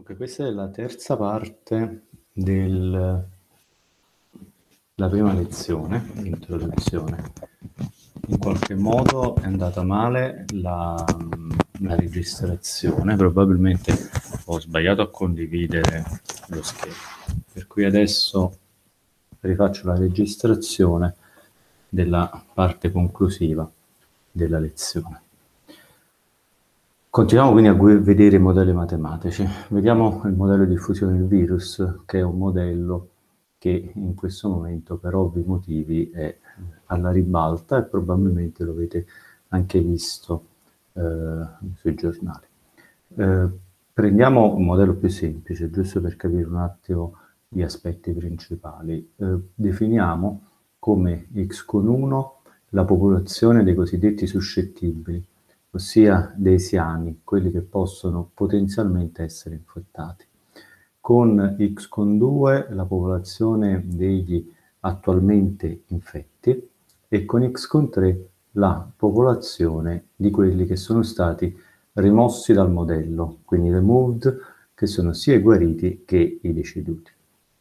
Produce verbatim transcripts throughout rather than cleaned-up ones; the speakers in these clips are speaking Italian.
Ok, questa è la terza parte della prima lezione, l'introduzione. In qualche modo è andata male la, la registrazione, probabilmente ho sbagliato a condividere lo schermo, per cui adesso rifaccio la registrazione della parte conclusiva della lezione. Continuiamo quindi a vedere i modelli matematici. Vediamo il modello di diffusione del virus, che è un modello che in questo momento per ovvi motivi è alla ribalta e probabilmente lo avete anche visto eh, sui giornali. Eh, prendiamo un modello più semplice, giusto per capire un attimo gli aspetti principali. Eh, definiamo come x con uno la popolazione dei cosiddetti suscettibili, ossia dei siani, quelli che possono potenzialmente essere infettati. Con x con due la popolazione degli attualmente infetti e con x con tre la popolazione di quelli che sono stati rimossi dal modello, quindi removed, che sono sia i guariti che i deceduti.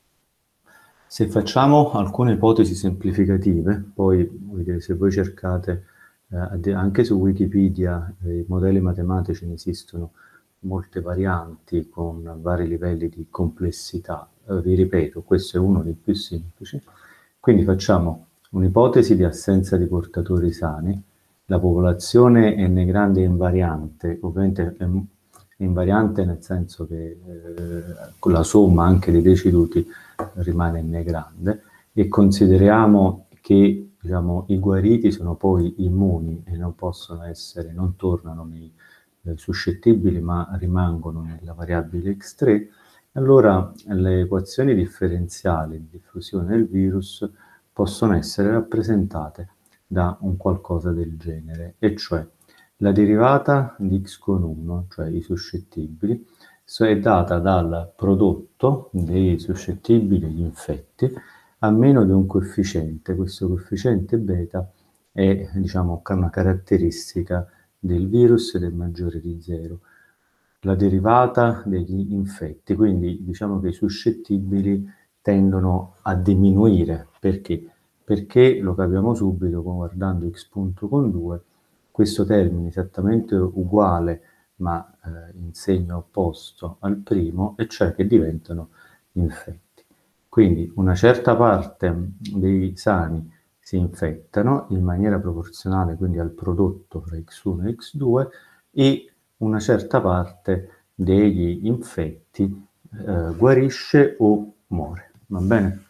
Se facciamo alcune ipotesi semplificative, poi se voi cercate eh, anche su Wikipedia, eh, i modelli matematici ne esistono molte varianti con vari livelli di complessità. Eh, vi ripeto, questo è uno dei più semplici. Quindi facciamo un'ipotesi di assenza di portatori sani. La popolazione n grande è invariante, ovviamente è invariante nel senso che eh, con la somma anche dei deceduti rimane n grande, e consideriamo che diciamo, i guariti sono poi immuni e non possono essere, non tornano nei eh, suscettibili ma rimangono nella variabile x tre, allora le equazioni differenziali di diffusione del virus possono essere rappresentate da un qualcosa del genere, e cioè la derivata di x con uno, cioè i suscettibili, è data dal prodotto dei suscettibili e gli infetti a meno di un coefficiente. Questo coefficiente beta è diciamo, una caratteristica del virus ed è maggiore di zero. La derivata degli infetti, quindi diciamo che i suscettibili tendono a diminuire. Perché? Perché lo capiamo subito guardando x punto con due, questo termine esattamente uguale ma eh, in segno opposto al primo, e cioè che diventano infetti. Quindi una certa parte dei sani si infettano in maniera proporzionale, quindi al prodotto fra x uno e x due, e una certa parte degli infetti eh, guarisce o muore. Va bene?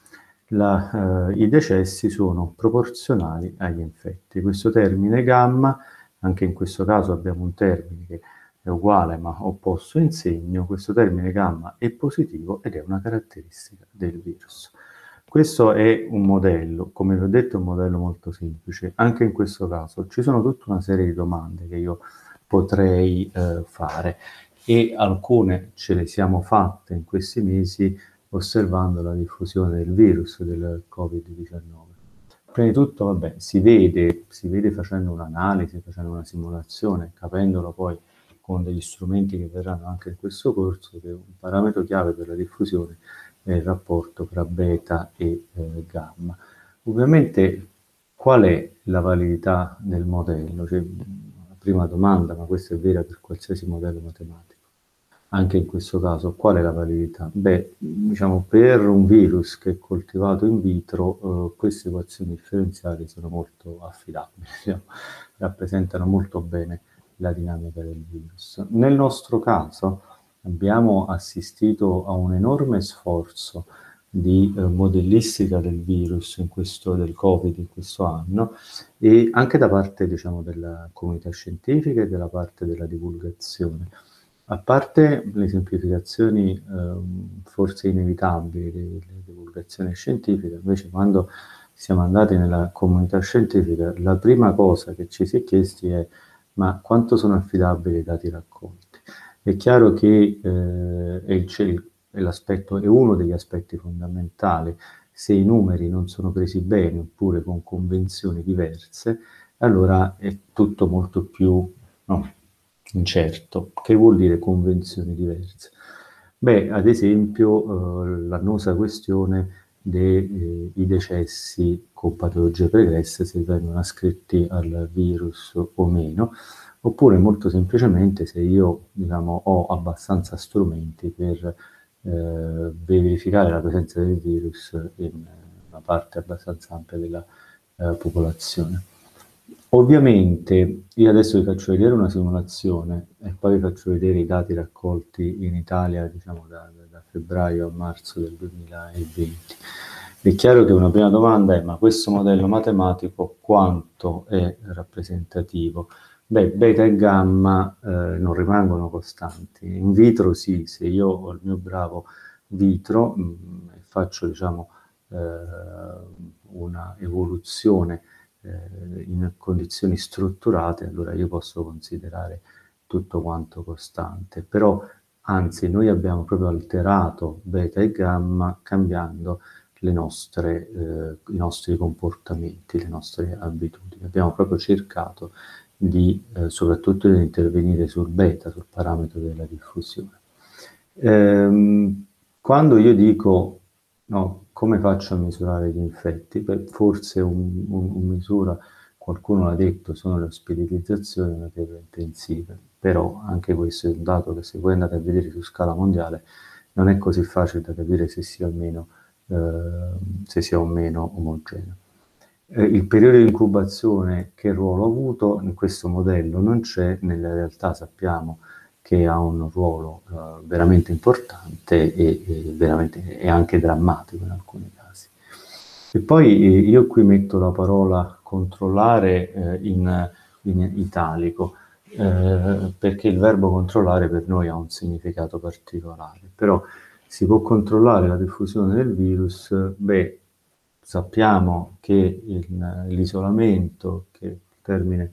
La, eh, I decessi sono proporzionali agli infetti. Questo termine gamma, anche in questo caso abbiamo un termine che è uguale ma opposto in segno, questo termine gamma è positivo ed è una caratteristica del virus. Questo è un modello, come vi ho detto è un modello molto semplice. Anche in questo caso ci sono tutta una serie di domande che io potrei eh, fare, e alcune ce le siamo fatte in questi mesi osservando la diffusione del virus del covid diciannove. Prima di tutto, vabbè, si vede, si vede facendo un'analisi, facendo una simulazione, capendolo poi con degli strumenti che verranno anche in questo corso, che un parametro chiave per la diffusione è il rapporto tra beta e eh, gamma. Ovviamente, qual è la validità del modello? Cioè, la prima domanda, ma questa è vera per qualsiasi modello matematico. Anche in questo caso, qual è la validità? Beh, diciamo, per un virus che è coltivato in vitro, eh, queste equazioni differenziali sono molto affidabili, diciamo, rappresentano molto bene la dinamica del virus. Nel nostro caso abbiamo assistito a un enorme sforzo di eh, modellistica del virus, in questo, del Covid in questo anno, e anche da parte diciamo, della comunità scientifica e della parte della divulgazione. A parte le semplificazioni eh, forse inevitabili della divulgazione scientifica, invece quando siamo andati nella comunità scientifica, la prima cosa che ci si è chiesti è: ma quanto sono affidabili i dati raccolti? È chiaro che eh, è, è, l'aspetto, è uno degli aspetti fondamentali. Se i numeri non sono presi bene oppure con convenzioni diverse, allora è tutto molto più no, incerto. Che vuol dire convenzioni diverse? Beh, ad esempio, eh, l'annosa questione dei eh, decessi con patologie pregresse, se vengono ascritti al virus o meno, oppure molto semplicemente se io, diciamo, ho abbastanza strumenti per eh, verificare la presenza del virus in una parte abbastanza ampia della eh, popolazione. Ovviamente io adesso vi faccio vedere una simulazione e poi vi faccio vedere i dati raccolti in Italia, diciamo da, da febbraio a marzo del duemilaventi. È chiaro che una prima domanda è: ma questo modello matematico quanto è rappresentativo? Beh, beta e gamma eh, non rimangono costanti. In vitro sì, se io ho il mio bravo vitro mh, e faccio, diciamo, eh, una evoluzione eh, in condizioni strutturate, allora io posso considerare tutto quanto costante. Però, anzi, noi abbiamo proprio alterato beta e gamma cambiando le nostre, eh, i nostri comportamenti, le nostre abitudini. Abbiamo proprio cercato di, eh, soprattutto di intervenire sul beta, sul parametro della diffusione. Ehm, quando io dico, no, come faccio a misurare gli infetti? Beh, forse un, un, un misura, qualcuno l'ha detto, sono le ospedalizzazioni e le terapie intensive, però anche questo è un dato che se voi andate a vedere su scala mondiale non è così facile da capire se sia o meno, eh, se sia o meno omogeneo. Eh, il periodo di incubazione che ruolo ha avuto in questo modello non c'è, nella realtà sappiamo che ha un ruolo uh, veramente importante e, e, veramente, e anche drammatico in alcuni casi. E poi eh, io qui metto la parola controllare eh, in, in italico, eh, perché il verbo controllare per noi ha un significato particolare, però si può controllare la diffusione del virus. Beh, sappiamo che l'isolamento, che è il termine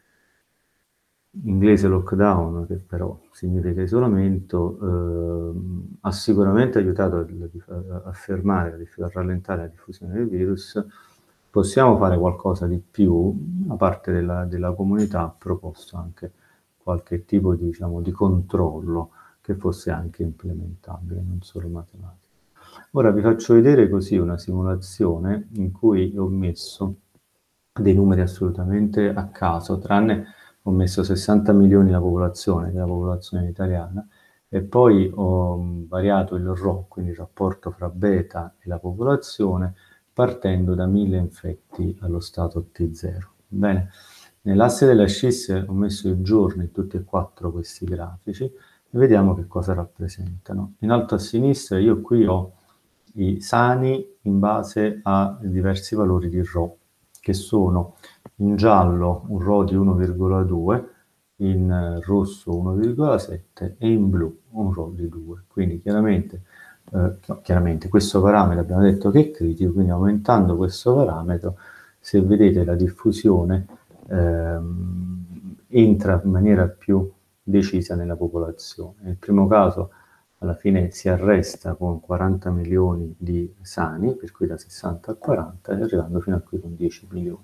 inglese lockdown, che però significa isolamento, eh, ha sicuramente aiutato a, a fermare, a rallentare la diffusione del virus. Possiamo fare qualcosa di più, una parte della, della comunità ha proposto anche qualche tipo di, diciamo, di controllo che fosse anche implementabile, non solo matematico. Ora vi faccio vedere così una simulazione in cui ho messo dei numeri assolutamente a caso, tranne ho messo sessanta milioni la popolazione, che è la popolazione italiana, e poi ho variato il R O, quindi il rapporto fra beta e la popolazione, partendo da mille infetti allo stato T zero. Bene, nell'asse della scis ho messo i giorni in tutti e quattro questi grafici e vediamo che cosa rappresentano. In alto a sinistra io qui ho i sani in base a diversi valori di R O, che sono in giallo un R O di uno virgola due, in rosso uno virgola sette e in blu un R O di due. Quindi chiaramente, eh, no, chiaramente questo parametro abbiamo detto che è critico, quindi aumentando questo parametro, se vedete la diffusione ehm, entra in maniera più decisa nella popolazione. Nel primo caso alla fine si arresta con quaranta milioni di sani, per cui da sessanta a quaranta, e arrivando fino a qui con dieci milioni.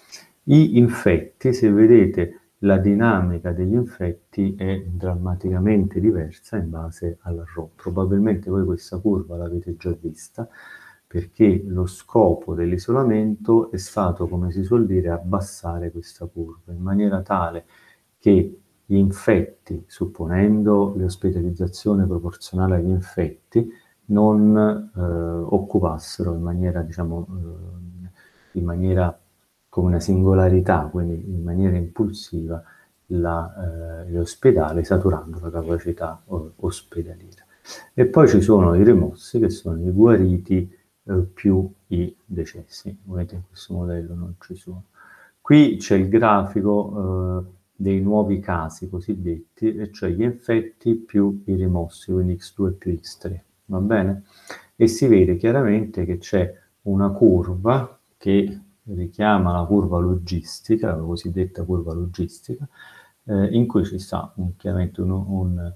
I infetti, se vedete la dinamica degli infetti è drammaticamente diversa in base alla R O. Probabilmente voi questa curva l'avete già vista, perché lo scopo dell'isolamento è stato, come si suol dire, abbassare questa curva, in maniera tale che gli infetti, supponendo l'ospedalizzazione proporzionale agli infetti, non eh, occupassero in maniera, diciamo, eh, in maniera come una singolarità, quindi in maniera impulsiva, l'ospedale, eh, saturando la capacità eh, ospedaliera. E poi ci sono i rimossi, che sono i guariti eh, più i decessi. Vedete, in questo modello non ci sono. Qui c'è il grafico eh, dei nuovi casi cosiddetti, e cioè gli infetti più i rimossi, quindi X due più X tre, va bene? E si vede chiaramente che c'è una curva che richiama la curva logistica, la cosiddetta curva logistica, eh, in cui ci sta un, chiaramente un, un,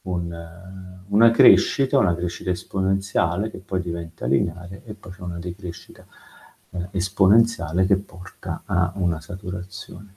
un, una crescita, una crescita esponenziale che poi diventa lineare e poi c'è una decrescita eh, esponenziale che porta a una saturazione.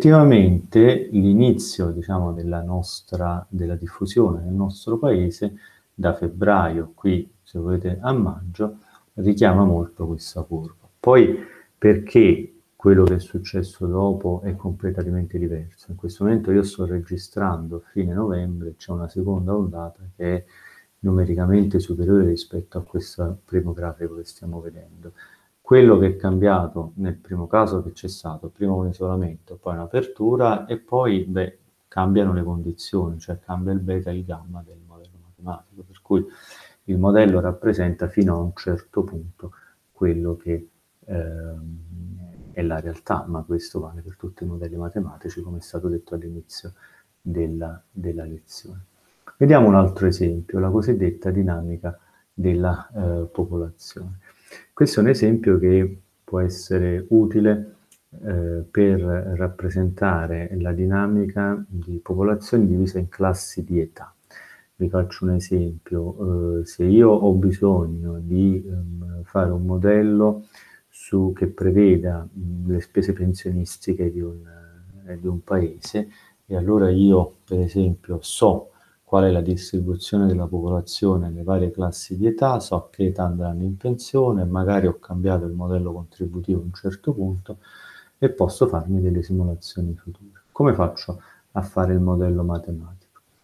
Effettivamente l'inizio, diciamo, della nostra della diffusione nel nostro paese da febbraio, qui se volete a maggio, richiama molto questa curva. Poi perché quello che è successo dopo è completamente diverso? In questo momento io sto registrando a fine novembre, c'è una seconda ondata che è numericamente superiore rispetto a questo primo grafico che stiamo vedendo. Quello che è cambiato nel primo caso che c'è stato, prima un isolamento, poi un'apertura e poi beh, cambiano le condizioni, cioè cambia il beta e il gamma del modello matematico, per cui il modello rappresenta fino a un certo punto quello che ehm, è la realtà, ma questo vale per tutti i modelli matematici, come è stato detto all'inizio della, della lezione. Vediamo un altro esempio, la cosiddetta dinamica della eh, popolazione. Questo è un esempio che può essere utile eh, per rappresentare la dinamica di popolazioni divise in classi di età. Vi faccio un esempio, eh, se io ho bisogno di um, fare un modello su, che preveda mh, le spese pensionistiche di un, eh, di un paese, e allora io per esempio so qual è la distribuzione della popolazione nelle varie classi di età, so che età andranno in pensione, magari ho cambiato il modello contributivo a un certo punto e posso farmi delle simulazioni future. Come faccio a fare il modello matematico?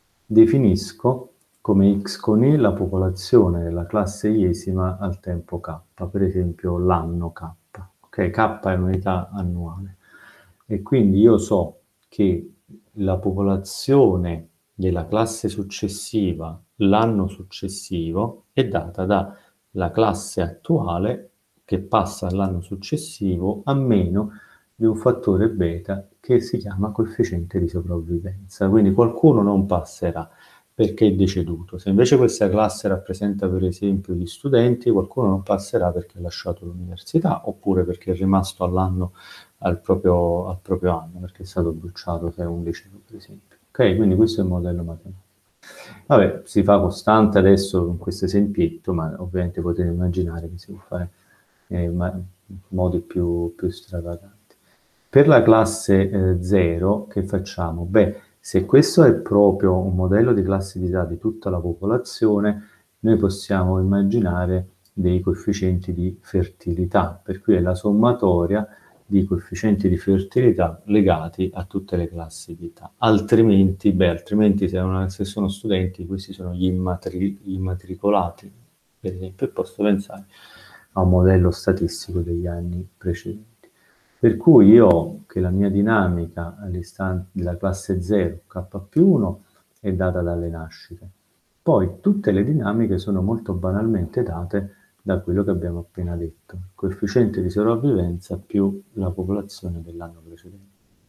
Definisco come x con i la popolazione della classe iesima al tempo k, per esempio l'anno k. Ok, k è un'unità annuale e quindi io so che la popolazione della classe successiva l'anno successivo è data dalla classe attuale che passa all'anno successivo a meno di un fattore beta che si chiama coefficiente di sopravvivenza. Quindi qualcuno non passerà perché è deceduto. Se invece questa classe rappresenta per esempio gli studenti, qualcuno non passerà perché ha lasciato l'università oppure perché è rimasto all'anno al proprio, al proprio anno, perché è stato bruciato se è un liceo per esempio. Ok, quindi questo è il modello matematico. Vabbè, si fa costante adesso con questo esempietto, ma ovviamente potete immaginare che si può fare eh, in modi più, più stravaganti. Per la classe zero, eh, che facciamo? Beh, se questo è proprio un modello di classe di età di tutta la popolazione, noi possiamo immaginare dei coefficienti di fertilità, per cui è la sommatoria di coefficienti di fertilità legati a tutte le classi di età. Altrimenti, beh, altrimenti se, una, se sono studenti, questi sono gli, immatri, gli immatricolati, per esempio, e posso pensare a un modello statistico degli anni precedenti. Per cui io ho che la mia dinamica all'istante della classe zero, k più uno, è data dalle nascite. Poi tutte le dinamiche sono molto banalmente date da quello che abbiamo appena detto, il coefficiente di sopravvivenza più la popolazione dell'anno precedente.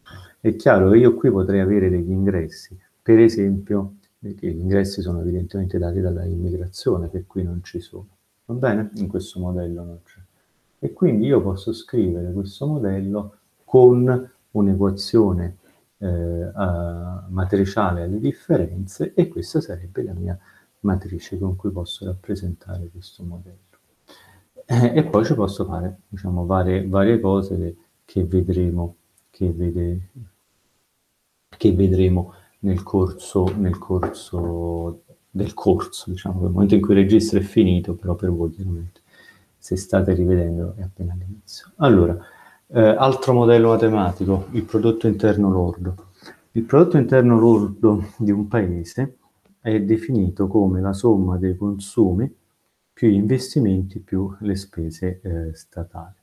È chiaro che io qui potrei avere degli ingressi, per esempio, perché gli ingressi sono evidentemente dati dalla immigrazione, che qui non ci sono. Va bene? In questo modello non c'è. E quindi io posso scrivere questo modello con un'equazione eh, matriciale alle differenze e questa sarebbe la mia matrice con cui posso rappresentare questo modello. Eh, e poi ci posso fare, diciamo, varie, varie cose che, che vedremo, che, vede, che vedremo nel corso, nel corso del corso, diciamo, nel momento in cui il registro è finito, però per voi chiaramente, se state rivedendo, è appena all'inizio. Allora, eh, altro modello matematico, il prodotto interno lordo. Il prodotto interno lordo di un paese è definito come la somma dei consumi più gli investimenti più le spese eh, statali.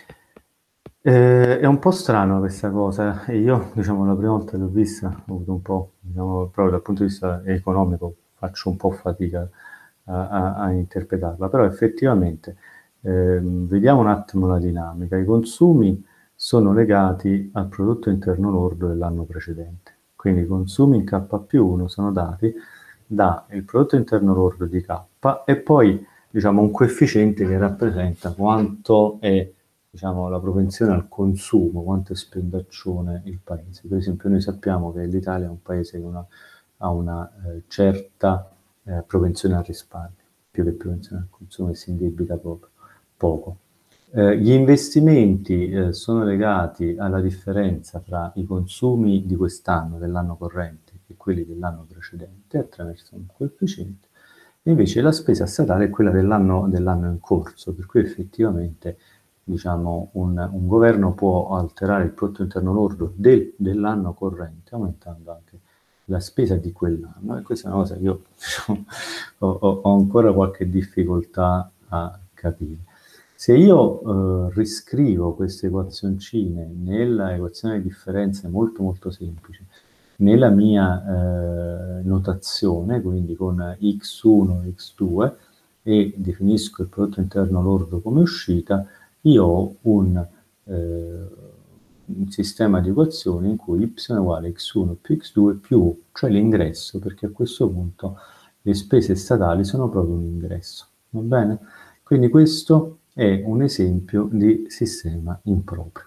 Eh, è un po' strano questa cosa e io, diciamo, la prima volta che l'ho vista ho avuto un po', diciamo, proprio dal punto di vista economico faccio un po' fatica a, a, a interpretarla, però effettivamente eh, vediamo un attimo la dinamica. I consumi sono legati al prodotto interno lordo dell'anno precedente, quindi i consumi in K più uno sono dati dal prodotto interno lordo di K e poi diciamo un coefficiente che rappresenta quanto è, diciamo, la propensione al consumo, quanto è spendaccione il paese. Per esempio noi sappiamo che l'Italia è un paese che una, ha una eh, certa eh, propensione al risparmio, più che propensione al consumo, e si indebita proprio poco. Eh, gli investimenti eh, sono legati alla differenza tra i consumi di quest'anno, dell'anno corrente, e quelli dell'anno precedente, attraverso un coefficiente, Invece la spesa statale è quella dell'anno dell'anno in corso, per cui effettivamente diciamo, un, un governo può alterare il prodotto interno lordo del, dell'anno corrente, aumentando anche la spesa di quell'anno. E questa è una cosa che io diciamo, ho, ho ancora qualche difficoltà a capire. Se io eh, riscrivo queste equazioncine nella equazione di differenza molto molto semplice, nella mia eh, notazione, quindi con x uno e x due, e definisco il prodotto interno lordo come uscita, io ho un, eh, un sistema di equazioni in cui y è uguale a x uno più x due più u, cioè l'ingresso, perché a questo punto le spese statali sono proprio un ingresso. Va bene? Quindi questo è un esempio di sistema improprio.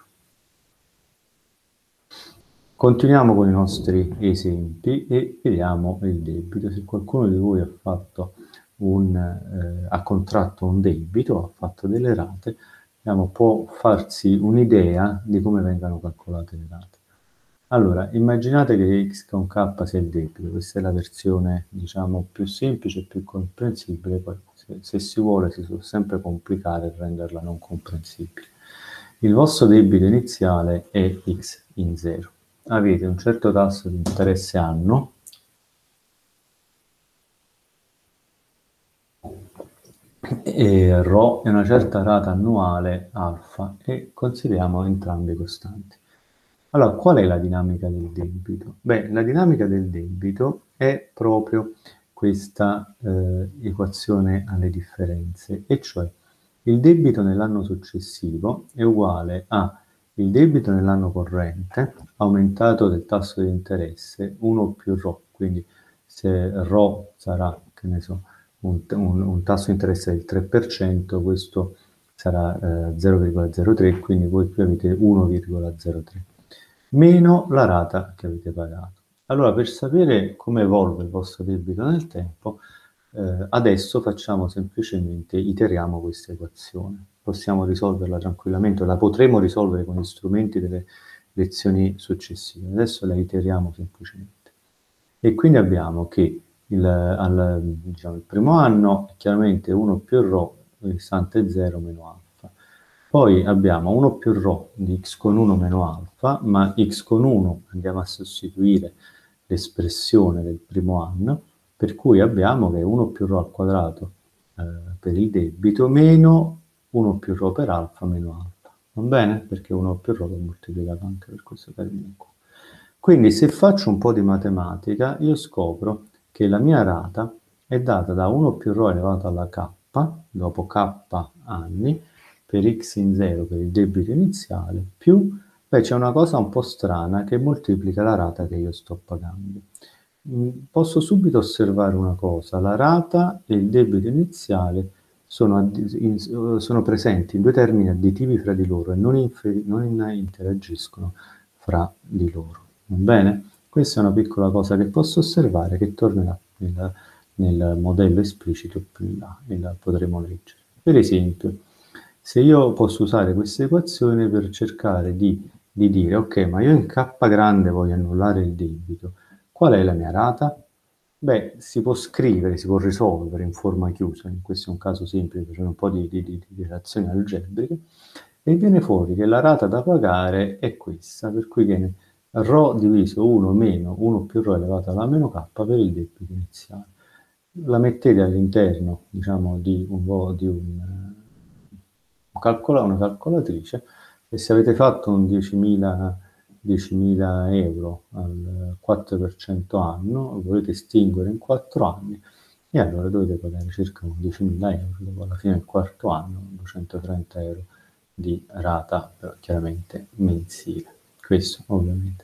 Continuiamo con i nostri esempi e vediamo il debito. Se qualcuno di voi ha, fatto un, eh, ha contratto un debito, ha fatto delle rate, diciamo, può farsi un'idea di come vengano calcolate le rate. Allora, immaginate che x con k sia il debito, questa è la versione, diciamo, più semplice e più comprensibile, poi se, se si vuole si può sempre complicare e renderla non comprensibile. Il vostro debito iniziale è x in zero. Avete un certo tasso di interesse anno, e ρ è una certa rata annuale alfa, e consideriamo entrambi costanti. Allora, qual è la dinamica del debito? Beh, la dinamica del debito è proprio questa eh, equazione alle differenze, e cioè il debito nell'anno successivo è uguale a il debito nell'anno corrente aumentato del tasso di interesse uno più ρ, quindi se ρ sarà, che ne so, un, un, un tasso di interesse del tre per cento, questo sarà eh, zero virgola zero tre, quindi voi qui avete uno virgola zero tre, meno la rata che avete pagato. Allora, per sapere come evolve il vostro debito nel tempo, eh, adesso facciamo semplicemente, iteriamo questa equazione. Possiamo risolverla tranquillamente, la potremo risolvere con gli strumenti delle lezioni successive. Adesso la iteriamo semplicemente. E quindi abbiamo che il, al, diciamo, il primo anno è chiaramente uno più ρ, istante zero meno alfa. Poi abbiamo uno più ρ di x con uno meno alfa, ma x con uno andiamo a sostituire l'espressione del primo anno, per cui abbiamo che uno più ρ al quadrato eh, per il debito meno uno più ρ per alfa meno alfa. Va bene? Perché uno più ρ l'ho moltiplicato anche per questo termine qua. Quindi se faccio un po' di matematica, io scopro che la mia rata è data da uno più ρ elevato alla k, dopo k anni, per x in zero per il debito iniziale, più, beh, c'è una cosa un po' strana che moltiplica la rata che io sto pagando. Posso subito osservare una cosa: la rata e il debito iniziale sono, in, sono presenti in due termini additivi fra di loro e non, infer, non interagiscono fra di loro. Va bene? Questa è una piccola cosa che posso osservare, che tornerà nel, nel modello esplicito più in là, e la potremo leggere. Per esempio, se io posso usare questa equazione per cercare di, di dire, ok, ma io in k grande voglio annullare il debito, qual è la mia rata? Beh, si può scrivere, si può risolvere in forma chiusa, questo è un caso semplice, facendo un po' di, di, di, di relazioni algebriche, e viene fuori che la rata da pagare è questa, per cui viene ρ diviso uno meno uno più ρ elevato alla meno k per il debito iniziale. La mettete all'interno, diciamo, di un, di un, un calcola, una calcolatrice, e se avete fatto un diecimila euro al quattro per cento anno, volete estinguere in quattro anni, e allora dovete pagare circa diecimila euro, dopo alla fine del quarto anno, duecentotrenta euro di rata, però chiaramente mensile. Questo ovviamente.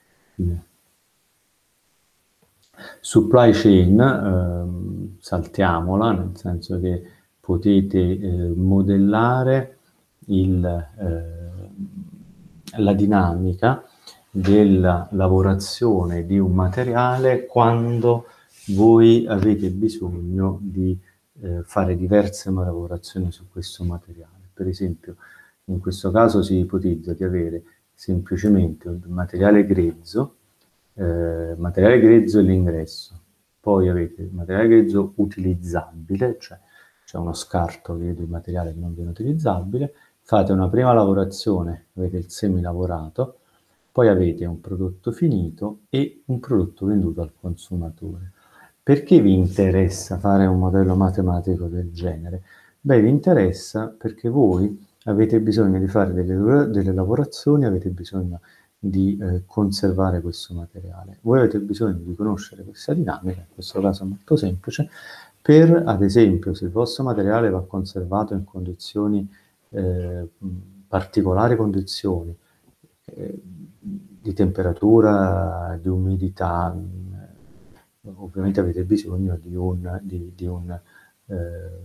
Supply chain, eh, saltiamola, nel senso che potete eh, modellare il, eh, la dinamica della lavorazione di un materiale quando voi avete bisogno di eh, fare diverse lavorazioni su questo materiale. Per esempio, in questo caso si ipotizza di avere semplicemente un materiale grezzo, eh, materiale grezzo è l'ingresso, poi avete il materiale grezzo utilizzabile, cioè c'è uno scarto di materiale che non viene utilizzabile, fate una prima lavorazione, avete il semilavorato, poi avete un prodotto finito e un prodotto venduto al consumatore. Perché vi interessa fare un modello matematico del genere? Beh, vi interessa perché voi avete bisogno di fare delle, delle lavorazioni, avete bisogno di eh, conservare questo materiale. Voi avete bisogno di conoscere questa dinamica, in questo caso è molto semplice, per, ad esempio, se il vostro materiale va conservato in condizioni, eh, particolari condizioni, eh, di temperatura, di umidità, ovviamente avete bisogno di un, di, di un, eh,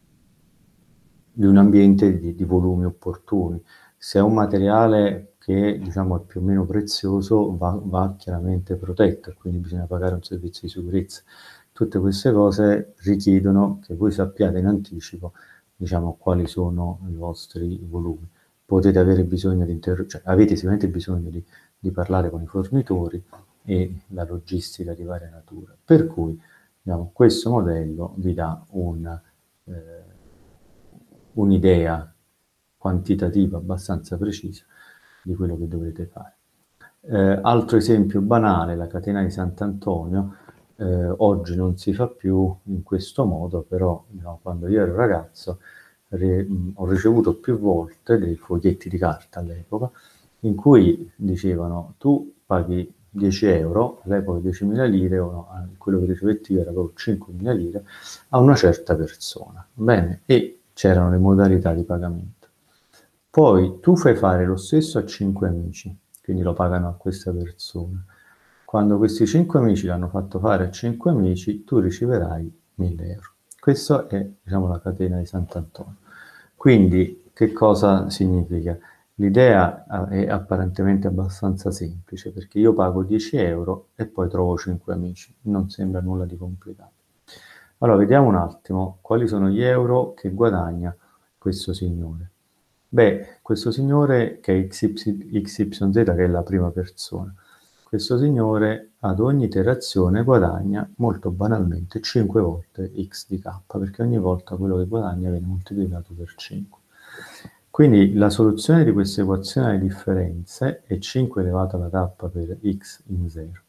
di un ambiente di, di volumi opportuni. Se è un materiale che diciamo è più o meno prezioso, va, va chiaramente protetto, quindi bisogna pagare un servizio di sicurezza. Tutte queste cose richiedono che voi sappiate in anticipo, diciamo, quali sono i vostri volumi. Potete avere bisogno di inter- cioè, avete sicuramente bisogno di, di parlare con i fornitori e la logistica di varia natura. Per cui, diciamo, questo modello vi dà un, eh, un'idea quantitativa abbastanza precisa di quello che dovrete fare. Eh, altro esempio banale, la catena di Sant'Antonio, eh, oggi non si fa più in questo modo, però no, quando io ero ragazzo re, mh, ho ricevuto più volte dei foglietti di carta all'epoca in cui dicevano tu paghi dieci euro, all'epoca diecimila lire, o no, quello che ricevetti io era proprio cinquemila lire, a una certa persona. Bene, e c'erano le modalità di pagamento. Poi tu fai fare lo stesso a cinque amici, quindi lo pagano a questa persona. Quando questi cinque amici l'hanno fatto fare a cinque amici, tu riceverai mille euro. Questa è, diciamo, la catena di Sant'Antonio. Quindi, che cosa significa? L'idea è apparentemente abbastanza semplice, perché io pago dieci euro e poi trovo cinque amici. Non sembra nulla di complicato. Allora, vediamo un attimo quali sono gli euro che guadagna questo signore. Beh, questo signore che è X Y Z, che è la prima persona, questo signore ad ogni iterazione guadagna molto banalmente cinque volte x di k, perché ogni volta quello che guadagna viene moltiplicato per cinque. Quindi la soluzione di questa equazione alle differenze è cinque elevato alla k per x in zero.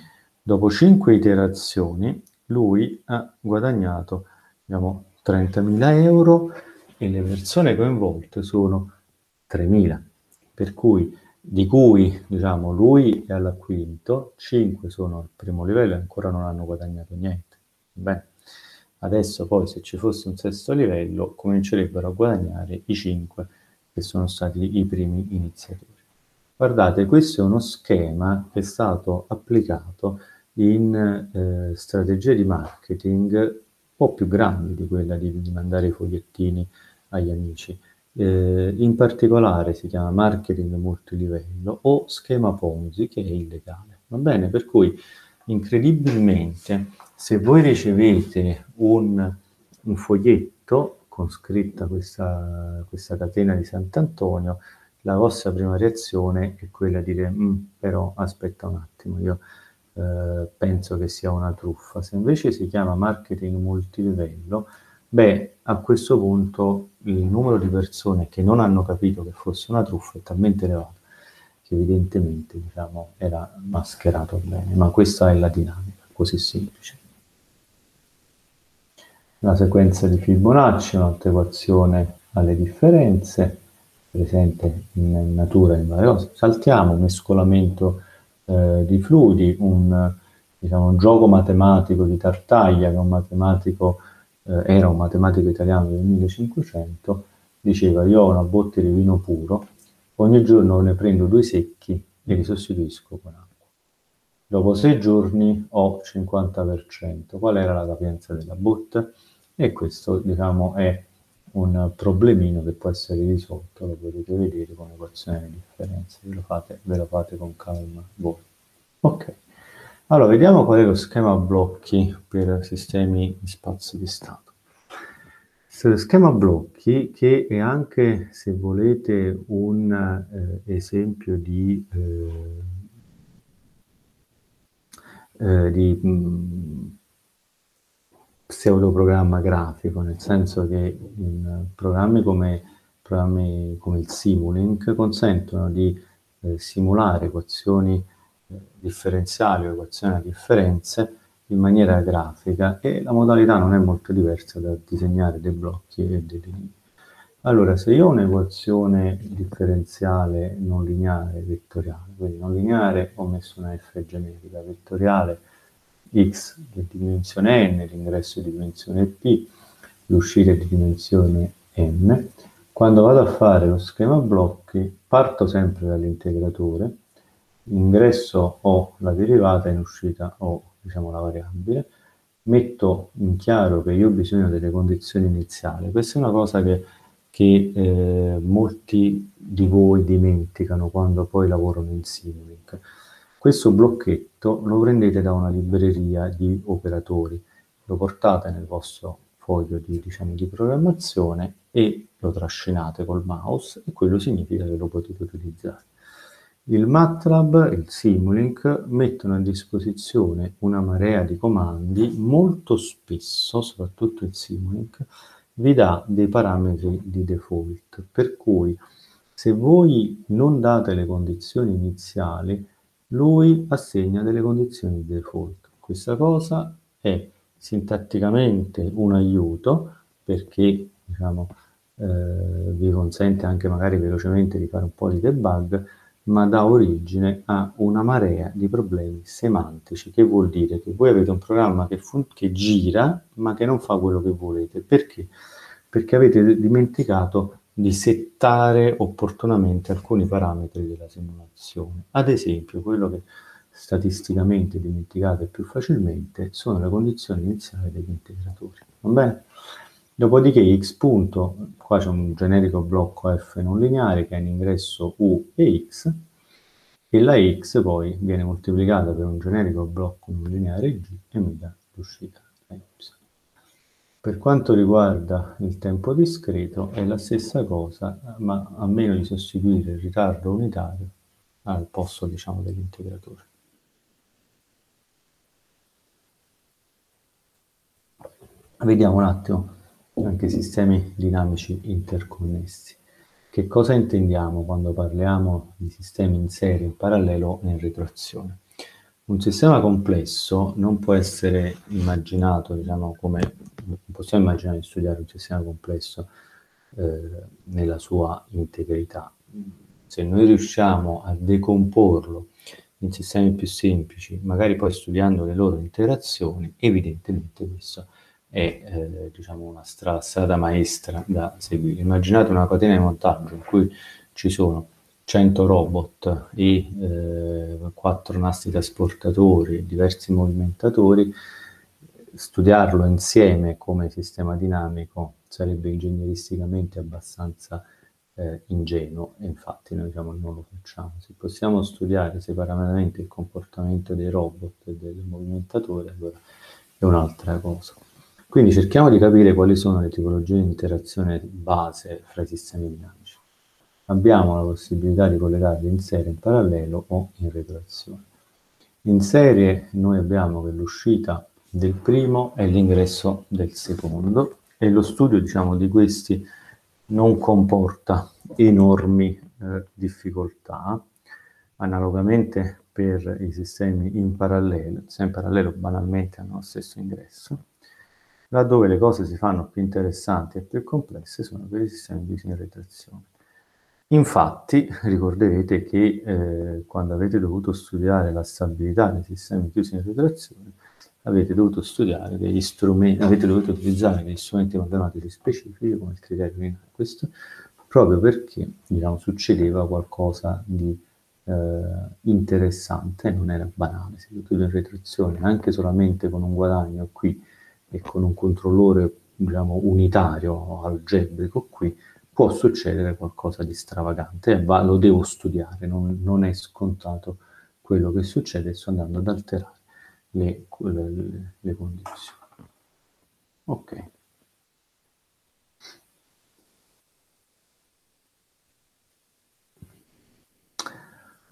Dopo cinque iterazioni lui ha guadagnato, diciamo, trentamila euro e le persone coinvolte sono tremila, per cui di cui, diciamo, lui è al quinto, cinque sono al primo livello e ancora non hanno guadagnato niente. Bene. Adesso poi se ci fosse un sesto livello comincerebbero a guadagnare i cinque che sono stati i primi iniziatori. Guardate, questo è uno schema che è stato applicato in eh, strategie di marketing un po' più grandi di quella di, di mandare i fogliettini agli amici. Eh, in particolare si chiama marketing multilivello o schema Ponzi, che è illegale. Va bene? Per cui incredibilmente se voi ricevete un, un foglietto con scritta questa, questa catena di Sant'Antonio, la vostra prima reazione è quella di dire però aspetta un attimo, io eh, penso che sia una truffa. Se invece si chiama marketing multilivello, beh, a questo punto il numero di persone che non hanno capito che fosse una truffa è talmente elevato che evidentemente, diciamo, era mascherato bene, ma questa è la dinamica, così semplice. La sequenza di Fibonacci, un'altra equazione alle differenze, presente in natura in varie cose. Saltiamo un mescolamento eh, di fluidi, un, diciamo, un gioco matematico di Tartaglia, che è un matematico, eh, era un matematico italiano del millecinquecento, diceva io ho una botte di vino puro, ogni giorno ne prendo due secchi e li sostituisco con acqua. Dopo sei giorni ho cinquanta per cento. Qual era la capienza della botte? E questo, diciamo, è un problemino che può essere risolto, lo potete vedere con l'equazione di differenza, ve lo fate, ve lo fate con calma voi. Ok, allora vediamo qual è lo schema a blocchi per sistemi di spazio di stato. Questo schema a blocchi, che è anche, se volete, un eh, esempio di... Eh, Eh, di, mh, pseudoprogramma grafico, nel senso che in programmi come, programmi come il Simulink consentono di eh, simulare equazioni eh, differenziali o equazioni a differenze in maniera grafica, e la modalità non è molto diversa da disegnare dei blocchi e delle linee. Allora, se io ho un'equazione differenziale non lineare vettoriale, quindi non lineare ho messo una f generica, vettoriale x è di dimensione n, l'ingresso è di dimensione p, l'uscita è di dimensione m, quando vado a fare lo schema blocchi parto sempre dall'integratore, in ingresso ho la derivata, in uscita ho, diciamo, la variabile, metto in chiaro che io ho bisogno delle condizioni iniziali. Questa è una cosa che, che eh, molti di voi dimenticano quando poi lavorano in Simulink. Questo blocchetto lo prendete da una libreria di operatori, lo portate nel vostro foglio di, diciamo, di programmazione e lo trascinate col mouse, e quello significa che lo potete utilizzare. Il MATLAB e il Simulink mettono a disposizione una marea di comandi, molto spesso, soprattutto il Simulink, vi dà dei parametri di default, per cui se voi non date le condizioni iniziali, lui assegna delle condizioni di default. Questa cosa è sintatticamente un aiuto, perché, diciamo, eh, vi consente anche magari velocemente di fare un po' di debug, ma dà origine a una marea di problemi semantici, che vuol dire che voi avete un programma che, che gira, ma che non fa quello che volete. Perché? Perché avete dimenticato di settare opportunamente alcuni parametri della simulazione. Ad esempio, quello che statisticamente dimenticate più facilmente sono le condizioni iniziali degli integratori. Va bene? Dopodiché x punto, qua c'è un generico blocco f non lineare che ha in ingresso u e x, e la x poi viene moltiplicata per un generico blocco non lineare g e mi dà l'uscita y. Per quanto riguarda il tempo discreto è la stessa cosa, ma a meno di sostituire il ritardo unitario al posto, diciamo, dell'integratore. Vediamo un attimo anche i sistemi dinamici interconnessi. Che cosa intendiamo quando parliamo di sistemi in serie, in parallelo e in retroazione? Un sistema complesso non può essere immaginato, diciamo, come non possiamo immaginare di studiare un sistema complesso eh, nella sua integrità. Se noi riusciamo a decomporlo in sistemi più semplici, magari poi studiando le loro interazioni, evidentemente questo è eh, diciamo una stra strada maestra da seguire. Immaginate una catena di montaggio in cui ci sono cento robot e eh, quattro nastri trasportatori, diversi movimentatori. Studiarlo insieme come sistema dinamico sarebbe ingegneristicamente abbastanza eh, ingenuo, e infatti noi, diciamo, non lo facciamo. Se possiamo studiare separatamente il comportamento dei robot e del movimentatore, allora è un'altra cosa. Quindi cerchiamo di capire quali sono le tipologie di interazione base fra i sistemi dinamici. Abbiamo la possibilità di collegarli in serie, in parallelo o in retroazione. In serie noi abbiamo che l'uscita del primo è l'ingresso del secondo, e lo studio, diciamo, di questi non comporta enormi eh, difficoltà. Analogamente per i sistemi in parallelo, i sistemi in parallelo banalmente hanno lo stesso ingresso. Laddove le cose si fanno più interessanti e più complesse sono per i sistemi divisi in retroazione. Infatti, ricorderete che eh, quando avete dovuto studiare la stabilità dei sistemi chiusi in retroazione, avete dovuto studiare degli strumenti, avete dovuto utilizzare degli strumenti matematici specifici come il criterio lineare. Questo proprio perché, diciamo, succedeva qualcosa di eh, interessante, non era banale. Se io chiudo in retroazione anche solamente con un guadagno qui e con un controllore, diciamo, unitario algebrico qui, può succedere qualcosa di stravagante, e va, lo devo studiare, non, non è scontato quello che succede, sto andando ad alterare le, le, le condizioni. Ok.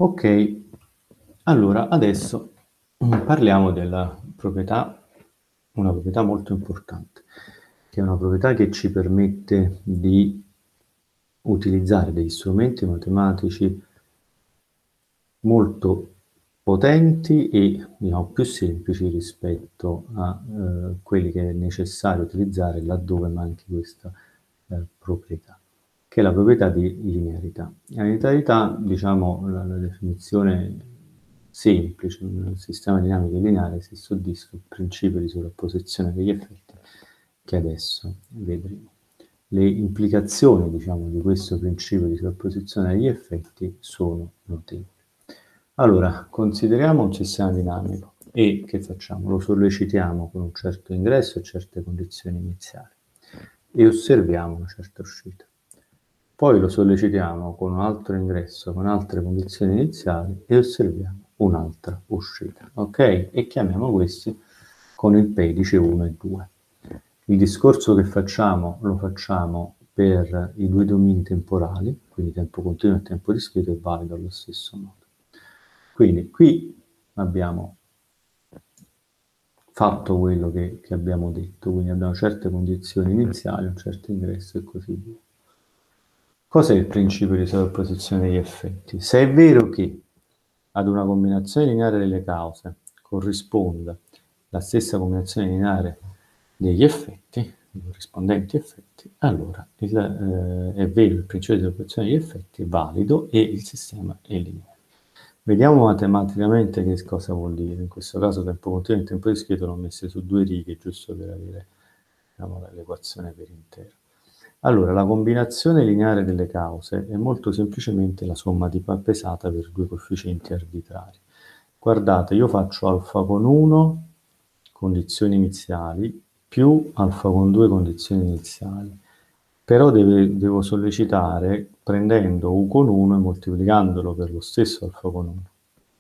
Ok, allora adesso parliamo della proprietà una proprietà molto importante, che è una proprietà che ci permette di utilizzare degli strumenti matematici molto potenti e, diciamo, più semplici rispetto a eh, quelli che è necessario utilizzare laddove manchi questa eh, proprietà, che è la proprietà di linearità. La linearità, diciamo, la, la definizione semplice, un sistema dinamico lineare si soddisfa il principio di sovrapposizione degli effetti che adesso vedremo. Le implicazioni, diciamo, di questo principio di sovrapposizione degli effetti sono notevoli. Allora, consideriamo un sistema dinamico e che facciamo? Lo sollecitiamo con un certo ingresso e certe condizioni iniziali e osserviamo una certa uscita. Poi lo sollecitiamo con un altro ingresso, con altre condizioni iniziali e osserviamo un'altra uscita, ok? E chiamiamo questi con il pedice uno e due. Il discorso che facciamo lo facciamo per i due domini temporali, quindi tempo continuo e tempo discreto, è valido allo stesso modo. Quindi qui abbiamo fatto quello che, che abbiamo detto, quindi abbiamo certe condizioni iniziali, un certo ingresso e così via. Cos'è il principio di sovrapposizione degli effetti? Se è vero che ad una combinazione lineare delle cause corrisponda la stessa combinazione lineare degli effetti, i corrispondenti effetti, allora il, eh, è vero il principio di sovrapposizione degli effetti, è valido e il sistema è lineare. Vediamo matematicamente che cosa vuol dire. In questo caso tempo continuo e tempo discreto l'ho messo su due righe, giusto per avere, diciamo, l'equazione per intero. Allora, la combinazione lineare delle cause è molto semplicemente la somma di pesata per due coefficienti arbitrari. Guardate, io faccio alfa con uno, condizioni iniziali, più alfa con due, condizioni iniziali. Però deve, devo sollecitare prendendo u con uno e moltiplicandolo per lo stesso alfa con uno,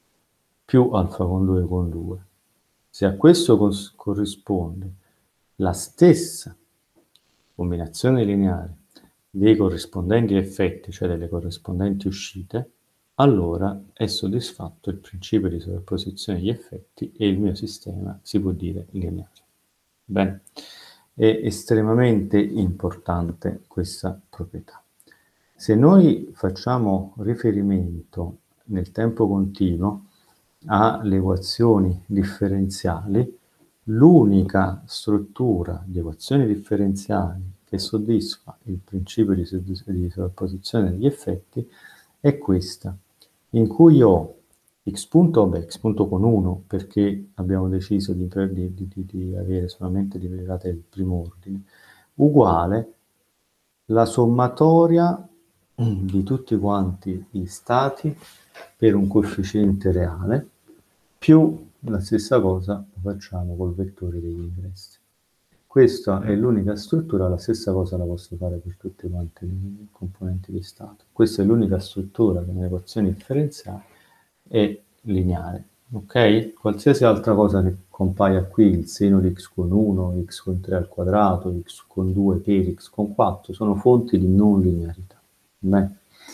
più alfa con due con due. Se a questo cos- corrisponde la stessa combinazione lineare dei corrispondenti effetti, cioè delle corrispondenti uscite, allora è soddisfatto il principio di sovrapposizione degli effetti e il mio sistema si può dire lineare. Bene, è estremamente importante questa proprietà. Se noi facciamo riferimento nel tempo continuo alle equazioni differenziali, l'unica struttura di equazioni differenziali che soddisfa il principio di, di sovrapposizione degli effetti è questa, in cui ho x punto, vabbè, x punto con uno, perché abbiamo deciso di, di, di, di avere solamente di derivate del primo ordine, uguale la sommatoria di tutti quanti gli stati per un coefficiente reale, più la stessa cosa lo facciamo col vettore degli ingressi. Questa è l'unica struttura, la stessa cosa la posso fare per tutte quante le componenti di stato. Questa è l'unica struttura che nelle equazioni differenziali è lineare, ok? Qualsiasi altra cosa che compaia qui, il seno di x con uno, x con tre al quadrato, x con due per x con quattro, sono fonti di non linearità. Beh.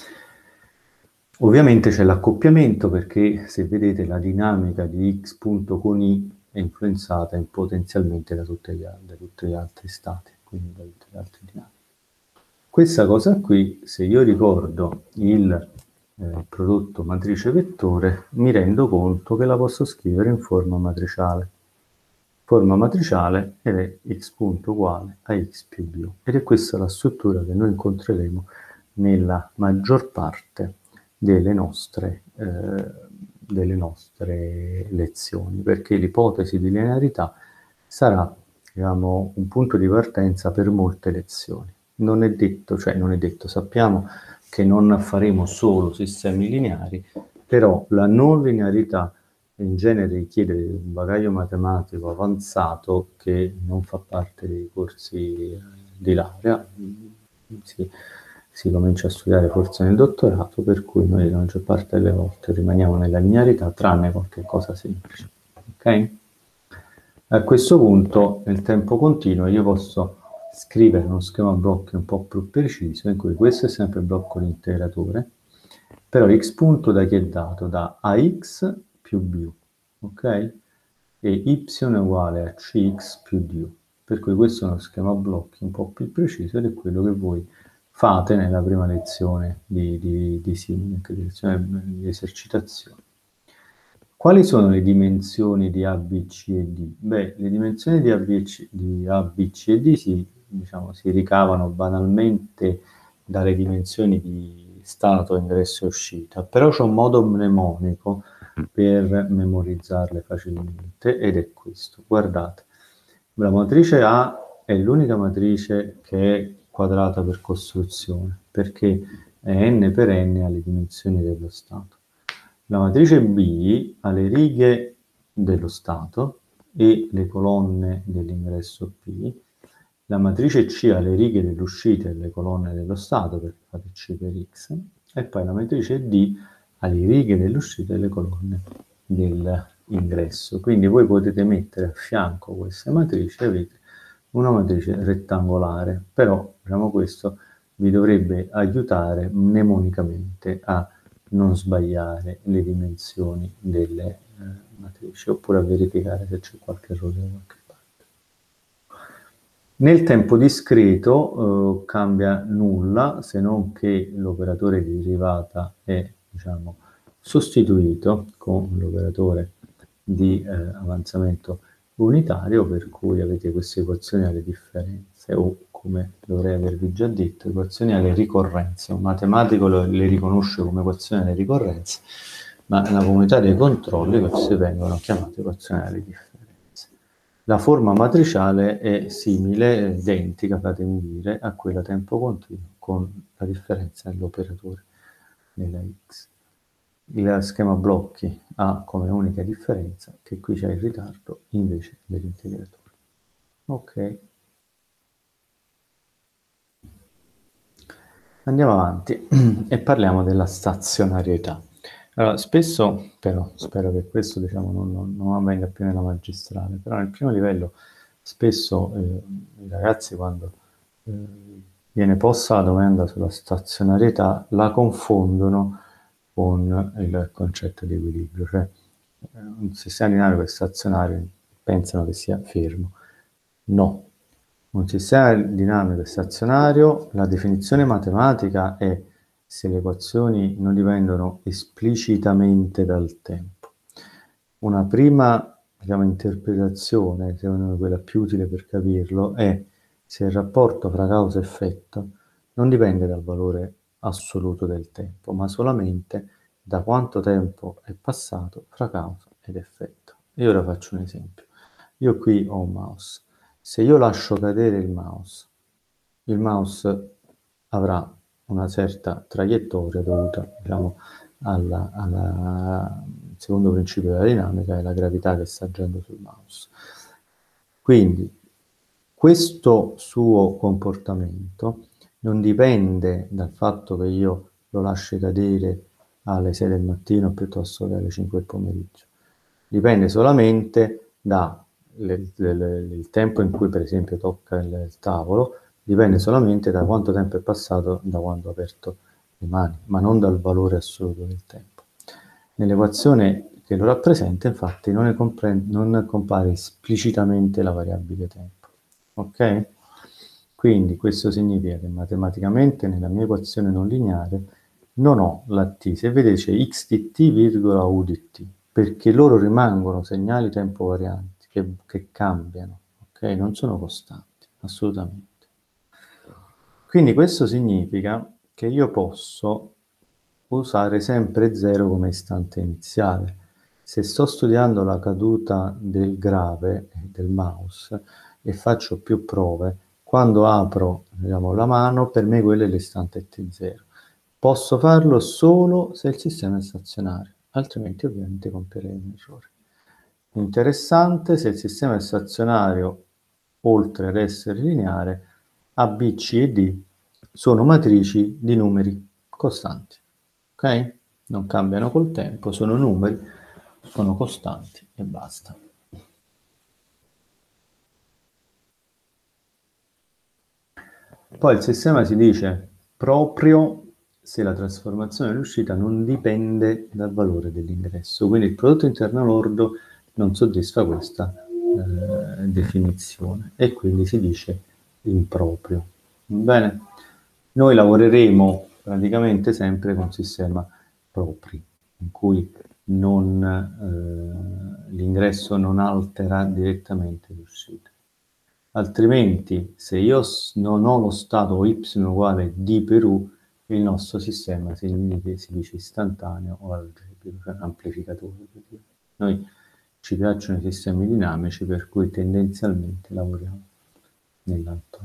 Ovviamente c'è l'accoppiamento perché, se vedete, la dinamica di x punto con i è influenzata potenzialmente da, tutte gli, da tutti gli altri stati, quindi da tutte le altre dinamiche. Questa cosa qui, se io ricordo il eh, prodotto matrice-vettore, mi rendo conto che la posso scrivere in forma matriciale. Forma matriciale ed è x punto uguale a x più b. Ed è questa la struttura che noi incontreremo nella maggior parte delle nostre, eh, delle nostre lezioni, perché l'ipotesi di linearità sarà, diciamo, un punto di partenza per molte lezioni. Non è detto, cioè non è detto, sappiamo che non faremo solo sistemi lineari, però la non linearità in genere richiede un bagaglio matematico avanzato che non fa parte dei corsi di laurea. Si, si comincia a studiare forse nel dottorato, per cui noi la maggior parte delle volte rimaniamo nella linearità, tranne qualche cosa semplice. Ok? A questo punto, nel tempo continuo, io posso scrivere uno schema blocchi un po' più preciso, in cui questo è sempre il blocco di integratore, però x punto da chi è dato? Da ax più b, ok? e y è uguale a cx più du. Per cui questo è uno schema blocchi un po' più preciso ed è quello che voi fate nella prima lezione di, di, di Simulink, di, lezione di esercitazione. Quali sono le dimensioni di A, B, C e D? Beh, le dimensioni di A, B, C, di A, B, C e D si, diciamo, si ricavano banalmente dalle dimensioni di stato, ingresso e uscita, però c'è un modo mnemonico per memorizzarle facilmente ed è questo. Guardate, la matrice A è l'unica matrice che è quadrata per costruzione, perché è n per n alle dimensioni dello stato. La matrice B ha le righe dello stato e le colonne dell'ingresso P. La matrice C ha le righe dell'uscita e le colonne dello stato, perché fate C per X. E poi la matrice D ha le righe dell'uscita e le colonne dell'ingresso. Quindi voi potete mettere a fianco queste matrici e avete una matrice rettangolare, però diciamo questo vi dovrebbe aiutare mnemonicamente a non sbagliare le dimensioni delle eh, matrici, oppure a verificare se c'è qualche errore da qualche parte. Nel tempo discreto eh, cambia nulla, se non che l'operatore di derivata è, diciamo, sostituito con l'operatore di eh, avanzamento unitario, per cui avete queste equazioni alle differenze, o come dovrei avervi già detto, equazioni alle ricorrenze. Un matematico le riconosce come equazioni alle ricorrenze, ma nella comunità dei controlli queste vengono chiamate equazioni alle differenze. La forma matriciale è simile, identica, fatemi dire, a quella a tempo continuo, con la differenza dell'operatore della x. Il schema blocchi ha come unica differenza che qui c'è il ritardo invece dell'integratore. Ok. Andiamo avanti e parliamo della stazionarietà. Allora, spesso, però, spero che questo diciamo, non, non, non avvenga più nella magistrale, però nel primo livello spesso eh, i ragazzi quando eh, viene posta la domanda sulla stazionarietà la confondono con il concetto di equilibrio, cioè un sistema dinamico è stazionario, pensano che sia fermo. No, un sistema dinamico è stazionario, la definizione matematica è se le equazioni non dipendono esplicitamente dal tempo. Una prima, diciamo, interpretazione, secondo me quella più utile per capirlo, è se il rapporto fra causa e effetto non dipende dal valore assoluto del tempo, ma solamente da quanto tempo è passato fra causa ed effetto. E ora faccio un esempio. Io qui ho un mouse. Se io lascio cadere il mouse, il mouse avrà una certa traiettoria dovuta, diciamo, alla, alla secondo principio della dinamica, è la gravità che sta agendo sul mouse. Quindi questo suo comportamento non dipende dal fatto che io lo lasci cadere alle sei del mattino piuttosto che alle cinque del pomeriggio. Dipende solamente dal tempo in cui per esempio tocca il, il tavolo, dipende solamente da quanto tempo è passato da quando ho aperto le mani, ma non dal valore assoluto del tempo. Nell'equazione che lo rappresenta, infatti, non, è non compare esplicitamente la variabile tempo. Ok? Quindi questo significa che matematicamente nella mia equazione non lineare non ho la t. Se vedete c'è x di t virgola u di t, perché loro rimangono segnali tempo varianti che, che cambiano, ok? Non sono costanti, assolutamente. Quindi questo significa che io posso usare sempre zero come istante iniziale. Se sto studiando la caduta del grave del mouse e faccio più prove, quando apro, diciamo, la mano, per me quello è l'istante t zero. Posso farlo solo se il sistema è stazionario, altrimenti ovviamente compierei un errore. Interessante, se il sistema è stazionario, oltre ad essere lineare, A, B, C e D sono matrici di numeri costanti, ok? Non cambiano col tempo, sono numeri, sono costanti e basta. Poi il sistema si dice proprio se la trasformazione dell'uscita non dipende dal valore dell'ingresso, quindi il prodotto interno lordo non soddisfa questa eh, definizione e quindi si dice improprio. Bene? Noi lavoreremo praticamente sempre con sistema propri, in cui non, eh, l'ingresso non altera direttamente l'uscita. Altrimenti, se io non ho lo stato y uguale d per u, il nostro sistema si, si dice istantaneo o algebrico, cioè amplificatore. Noi ci piacciono i sistemi dinamici, per cui tendenzialmente lavoriamo nell'altro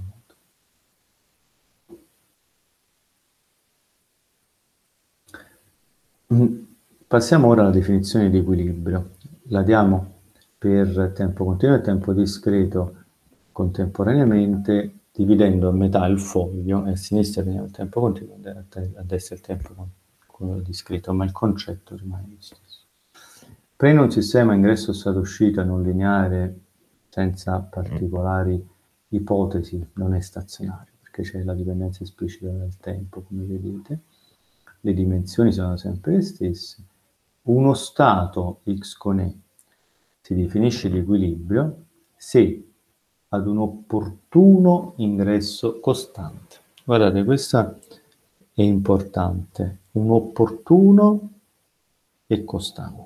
modo. Passiamo ora alla definizione di equilibrio. La diamo per tempo continuo e tempo discreto contemporaneamente, dividendo a metà il foglio, e a sinistra teniamo il tempo continuo, a destra il tempo discreto, ma il concetto rimane lo stesso. Prendo un sistema ingresso stato uscita non lineare senza particolari ipotesi, non è stazionario, perché c'è la dipendenza esplicita dal tempo, come vedete. Le dimensioni sono sempre le stesse. Uno stato x con e si definisce di equilibrio se ad un opportuno ingresso costante. Guardate, questa è importante. Un opportuno e costante.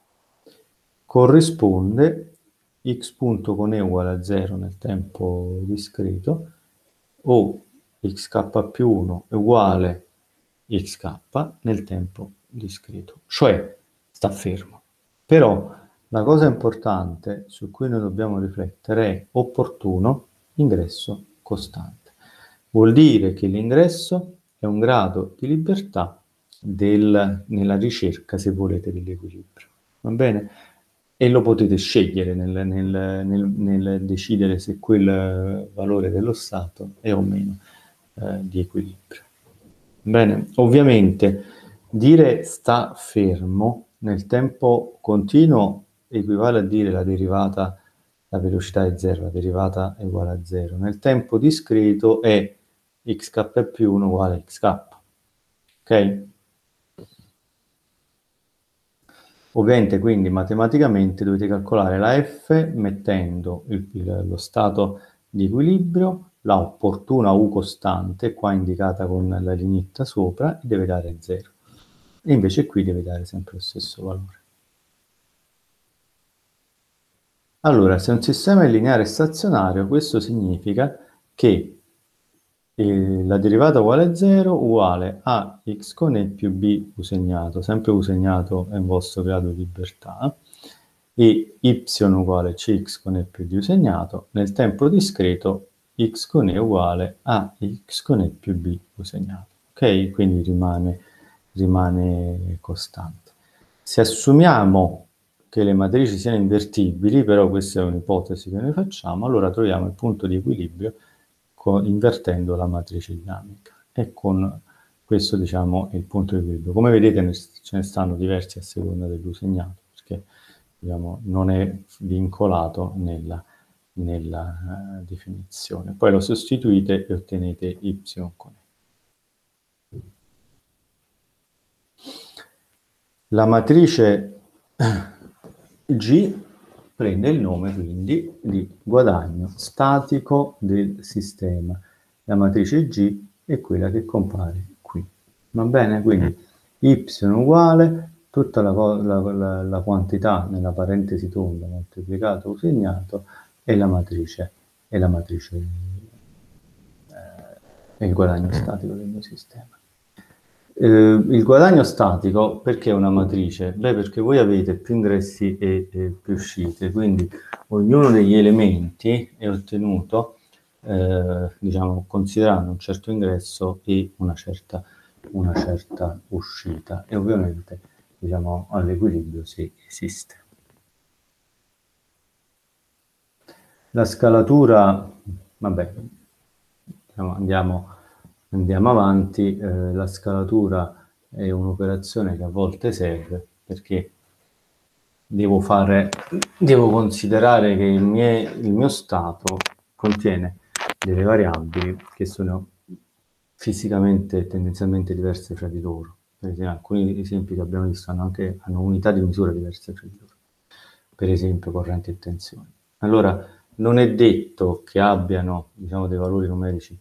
Corrisponde x punto con e uguale a zero nel tempo discreto o xk più uno è uguale xk nel tempo discreto, cioè sta fermo. Però la cosa importante su cui noi dobbiamo riflettere è opportuno ingresso costante. Vuol dire che l'ingresso è un grado di libertà del, nella ricerca, se volete, dell'equilibrio. Va bene? E lo potete scegliere nel, nel, nel, nel decidere se quel valore dello stato è o meno eh, di equilibrio. Bene, ovviamente dire sta fermo nel tempo continuo equivale a dire la derivata, la velocità è zero, la derivata è uguale a zero. Nel tempo discreto è xk più uno uguale a xk. Ok? Ovviamente quindi matematicamente dovete calcolare la f mettendo il, il, lo stato di equilibrio, la opportuna u costante, qua indicata con la lineetta sopra, e deve dare zero. E invece qui deve dare sempre lo stesso valore. Allora, se un sistema è lineare e stazionario, questo significa che eh, la derivata uguale a zero uguale a x con e più b u segnato, sempre u segnato è un vostro grado di libertà, e y uguale cx con e più d u segnato, nel tempo discreto x con e uguale a x con e più b u segnato. Ok? Quindi rimane, rimane costante. Se assumiamo che le matrici siano invertibili, però questa è un'ipotesi che noi facciamo, allora troviamo il punto di equilibrio con, invertendo la matrice dinamica. E con questo, diciamo, è il punto di equilibrio. Come vedete ce ne stanno diversi a seconda dell'u segnato, perché diciamo, non è vincolato nella, nella uh, definizione. Poi lo sostituite e ottenete y con e. La matrice G prende il nome quindi di guadagno statico del sistema. La matrice G è quella che compare qui. Va bene? Quindi y uguale tutta la, la, la, la quantità nella parentesi tonda moltiplicato o segnato e la matrice e la matrice eh, è il guadagno statico del mio sistema. Eh, il guadagno statico perché è una matrice? Beh, perché voi avete più ingressi e, e più uscite, quindi ognuno degli elementi è ottenuto eh, diciamo considerando un certo ingresso e una certa, una certa uscita, e ovviamente diciamo all'equilibrio si esiste. La scalatura, vabbè, diciamo, andiamo Andiamo avanti, eh, la scalatura è un'operazione che a volte serve perché devo fare, devo considerare che il, mie, il mio stato contiene delle variabili che sono fisicamente e tendenzialmente diverse fra di loro. Per esempio, alcuni esempi che abbiamo visto hanno anche hanno unità di misura diverse fra di loro. per esempio correnti e tensioni. Allora, non è detto che abbiano, diciamo, dei valori numerici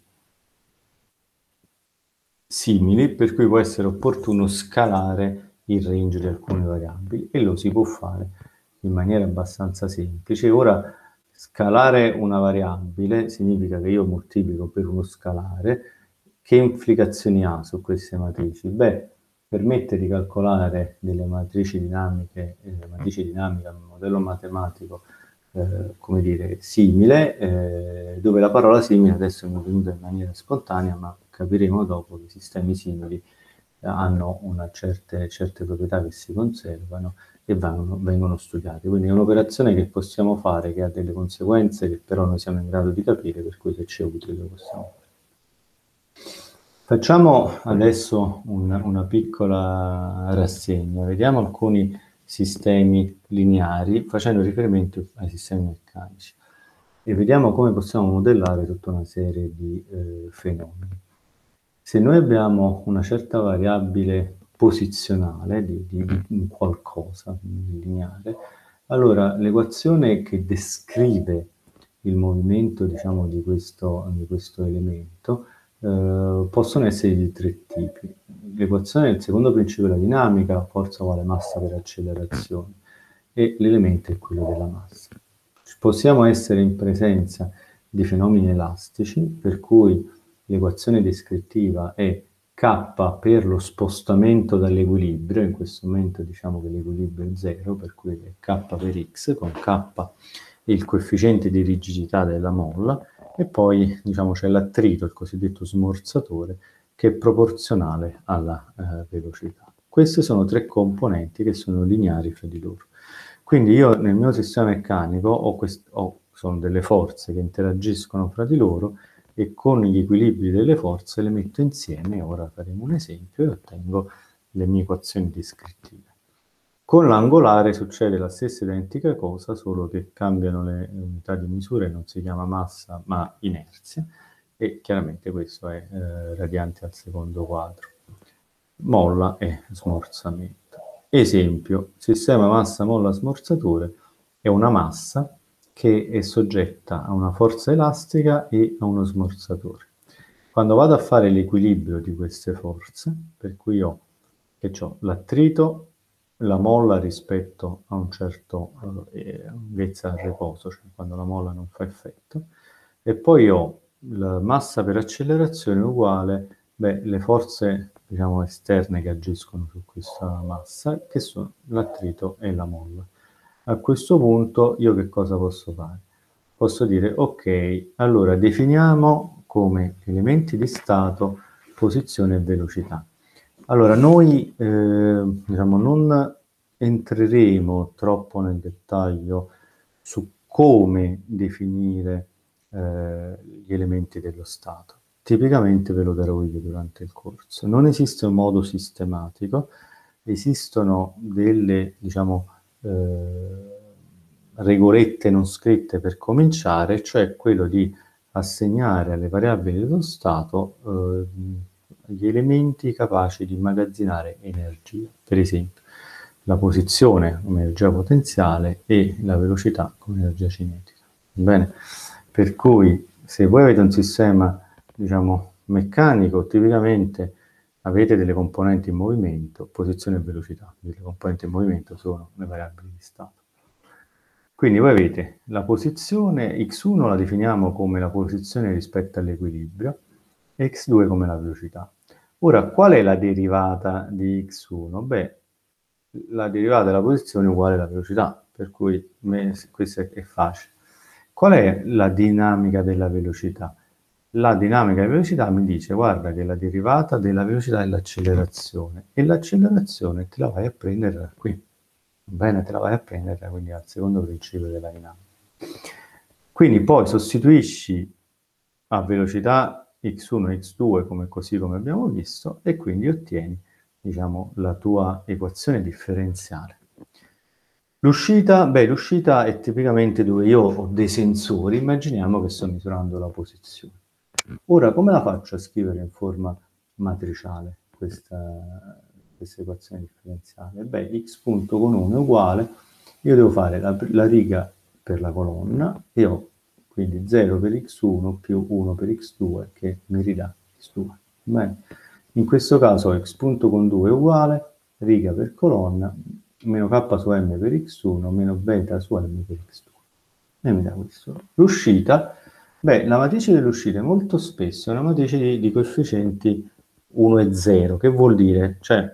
simili, per cui può essere opportuno scalare il range di alcune variabili, e lo si può fare in maniera abbastanza semplice. Ora, scalare una variabile significa che io moltiplico per uno scalare. Che implicazioni ha su queste matrici? Beh, permette di calcolare delle matrici dinamiche, eh, matrici dinamiche, un modello matematico, eh, come dire, simile, eh, dove la parola simile adesso mi è venuta in maniera spontanea, ma capiremo dopo che i sistemi simili eh, hanno una certe, certe proprietà che si conservano e vanno, vengono studiate. Quindi è un'operazione che possiamo fare, che ha delle conseguenze che però noi siamo in grado di capire, per cui se c'è utile lo possiamo fare. Facciamo adesso un, una piccola rassegna, vediamo alcuni sistemi lineari facendo riferimento ai sistemi meccanici e vediamo come possiamo modellare tutta una serie di eh, fenomeni. Se noi abbiamo una certa variabile posizionale di, di, di qualcosa di lineare, allora l'equazione che descrive il movimento, diciamo, di questo, di questo elemento eh, possono essere di tre tipi. L'equazione del secondo principio della dinamica, forza uguale massa per accelerazione, e l'elemento è quello della massa. Possiamo essere in presenza di fenomeni elastici, per cui l'equazione descrittiva è K per lo spostamento dall'equilibrio, in questo momento diciamo che l'equilibrio è zero, per cui è K per X, con K il coefficiente di rigidità della molla, e poi diciamo c'è l'attrito, il cosiddetto smorzatore, che è proporzionale alla eh, velocità. Queste sono tre componenti che sono lineari fra di loro. Quindi io nel mio sistema meccanico ho, quest- ho sono delle forze che interagiscono fra di loro, e con gli equilibri delle forze le metto insieme. Ora faremo un esempio e ottengo le mie equazioni descrittive. Con l'angolare succede la stessa identica cosa, solo che cambiano le unità di misura e non si chiama massa ma inerzia, e chiaramente questo è eh, radiante al secondo quadro. Molla e smorzamento. Esempio, sistema massa molla smorzatore è una massa che è soggetta a una forza elastica e a uno smorzatore. Quando vado a fare l'equilibrio di queste forze, per cui ho che ho l'attrito, la molla rispetto a un certo eh, lunghezza al riposo, cioè quando la molla non fa effetto, e poi ho la massa per accelerazione uguale, beh, le forze, diciamo, esterne che agiscono su questa massa, che sono l'attrito e la molla. A questo punto io che cosa posso fare? Posso dire, ok, allora definiamo come elementi di stato posizione e velocità. Allora, noi eh, diciamo, non entreremo troppo nel dettaglio su come definire eh, gli elementi dello stato. Tipicamente ve lo darò io durante il corso. Non esiste un modo sistematico, esistono delle, diciamo, eh, regolette non scritte per cominciare, cioè quello di assegnare alle variabili dello stato eh, gli elementi capaci di immagazzinare energia, per esempio la posizione come energia potenziale e la velocità come energia cinetica. Bene? Per cui se voi avete un sistema, diciamo, meccanico, tipicamente avete delle componenti in movimento, posizione e velocità. Le componenti in movimento sono le variabili di stato. Quindi voi avete la posizione, x uno la definiamo come la posizione rispetto all'equilibrio, e x due come la velocità. Ora, qual è la derivata di x uno? Beh, la derivata della posizione è uguale alla velocità, per cui questo è facile. Qual è la dinamica della velocità? La dinamica della velocità mi dice, guarda, che la derivata della velocità è l'accelerazione, e l'accelerazione te la vai a prendere da qui. Bene, te la vai a prendere quindi al secondo principio della dinamica. Quindi poi sostituisci a velocità x uno e x due come così come abbiamo visto, e quindi ottieni, diciamo, la tua equazione differenziale. L'uscita, beh, l'uscita è tipicamente dove io ho dei sensori, immaginiamo che sto misurando la posizione. Ora, come la faccio a scrivere in forma matriciale questa, questa equazione differenziale? Beh, x punto con uno è uguale Io devo fare la, la riga per la colonna e ho quindi zero per x uno più uno per x due che mi ridà x due. Bene. In questo caso x punto con due è uguale, riga per colonna, meno k su m per x uno, meno beta su m per x due. E mi dà questo. L'uscita, beh, la matrice dell'uscita molto spesso è una matrice di, di coefficienti uno e zero, che vuol dire? Cioè,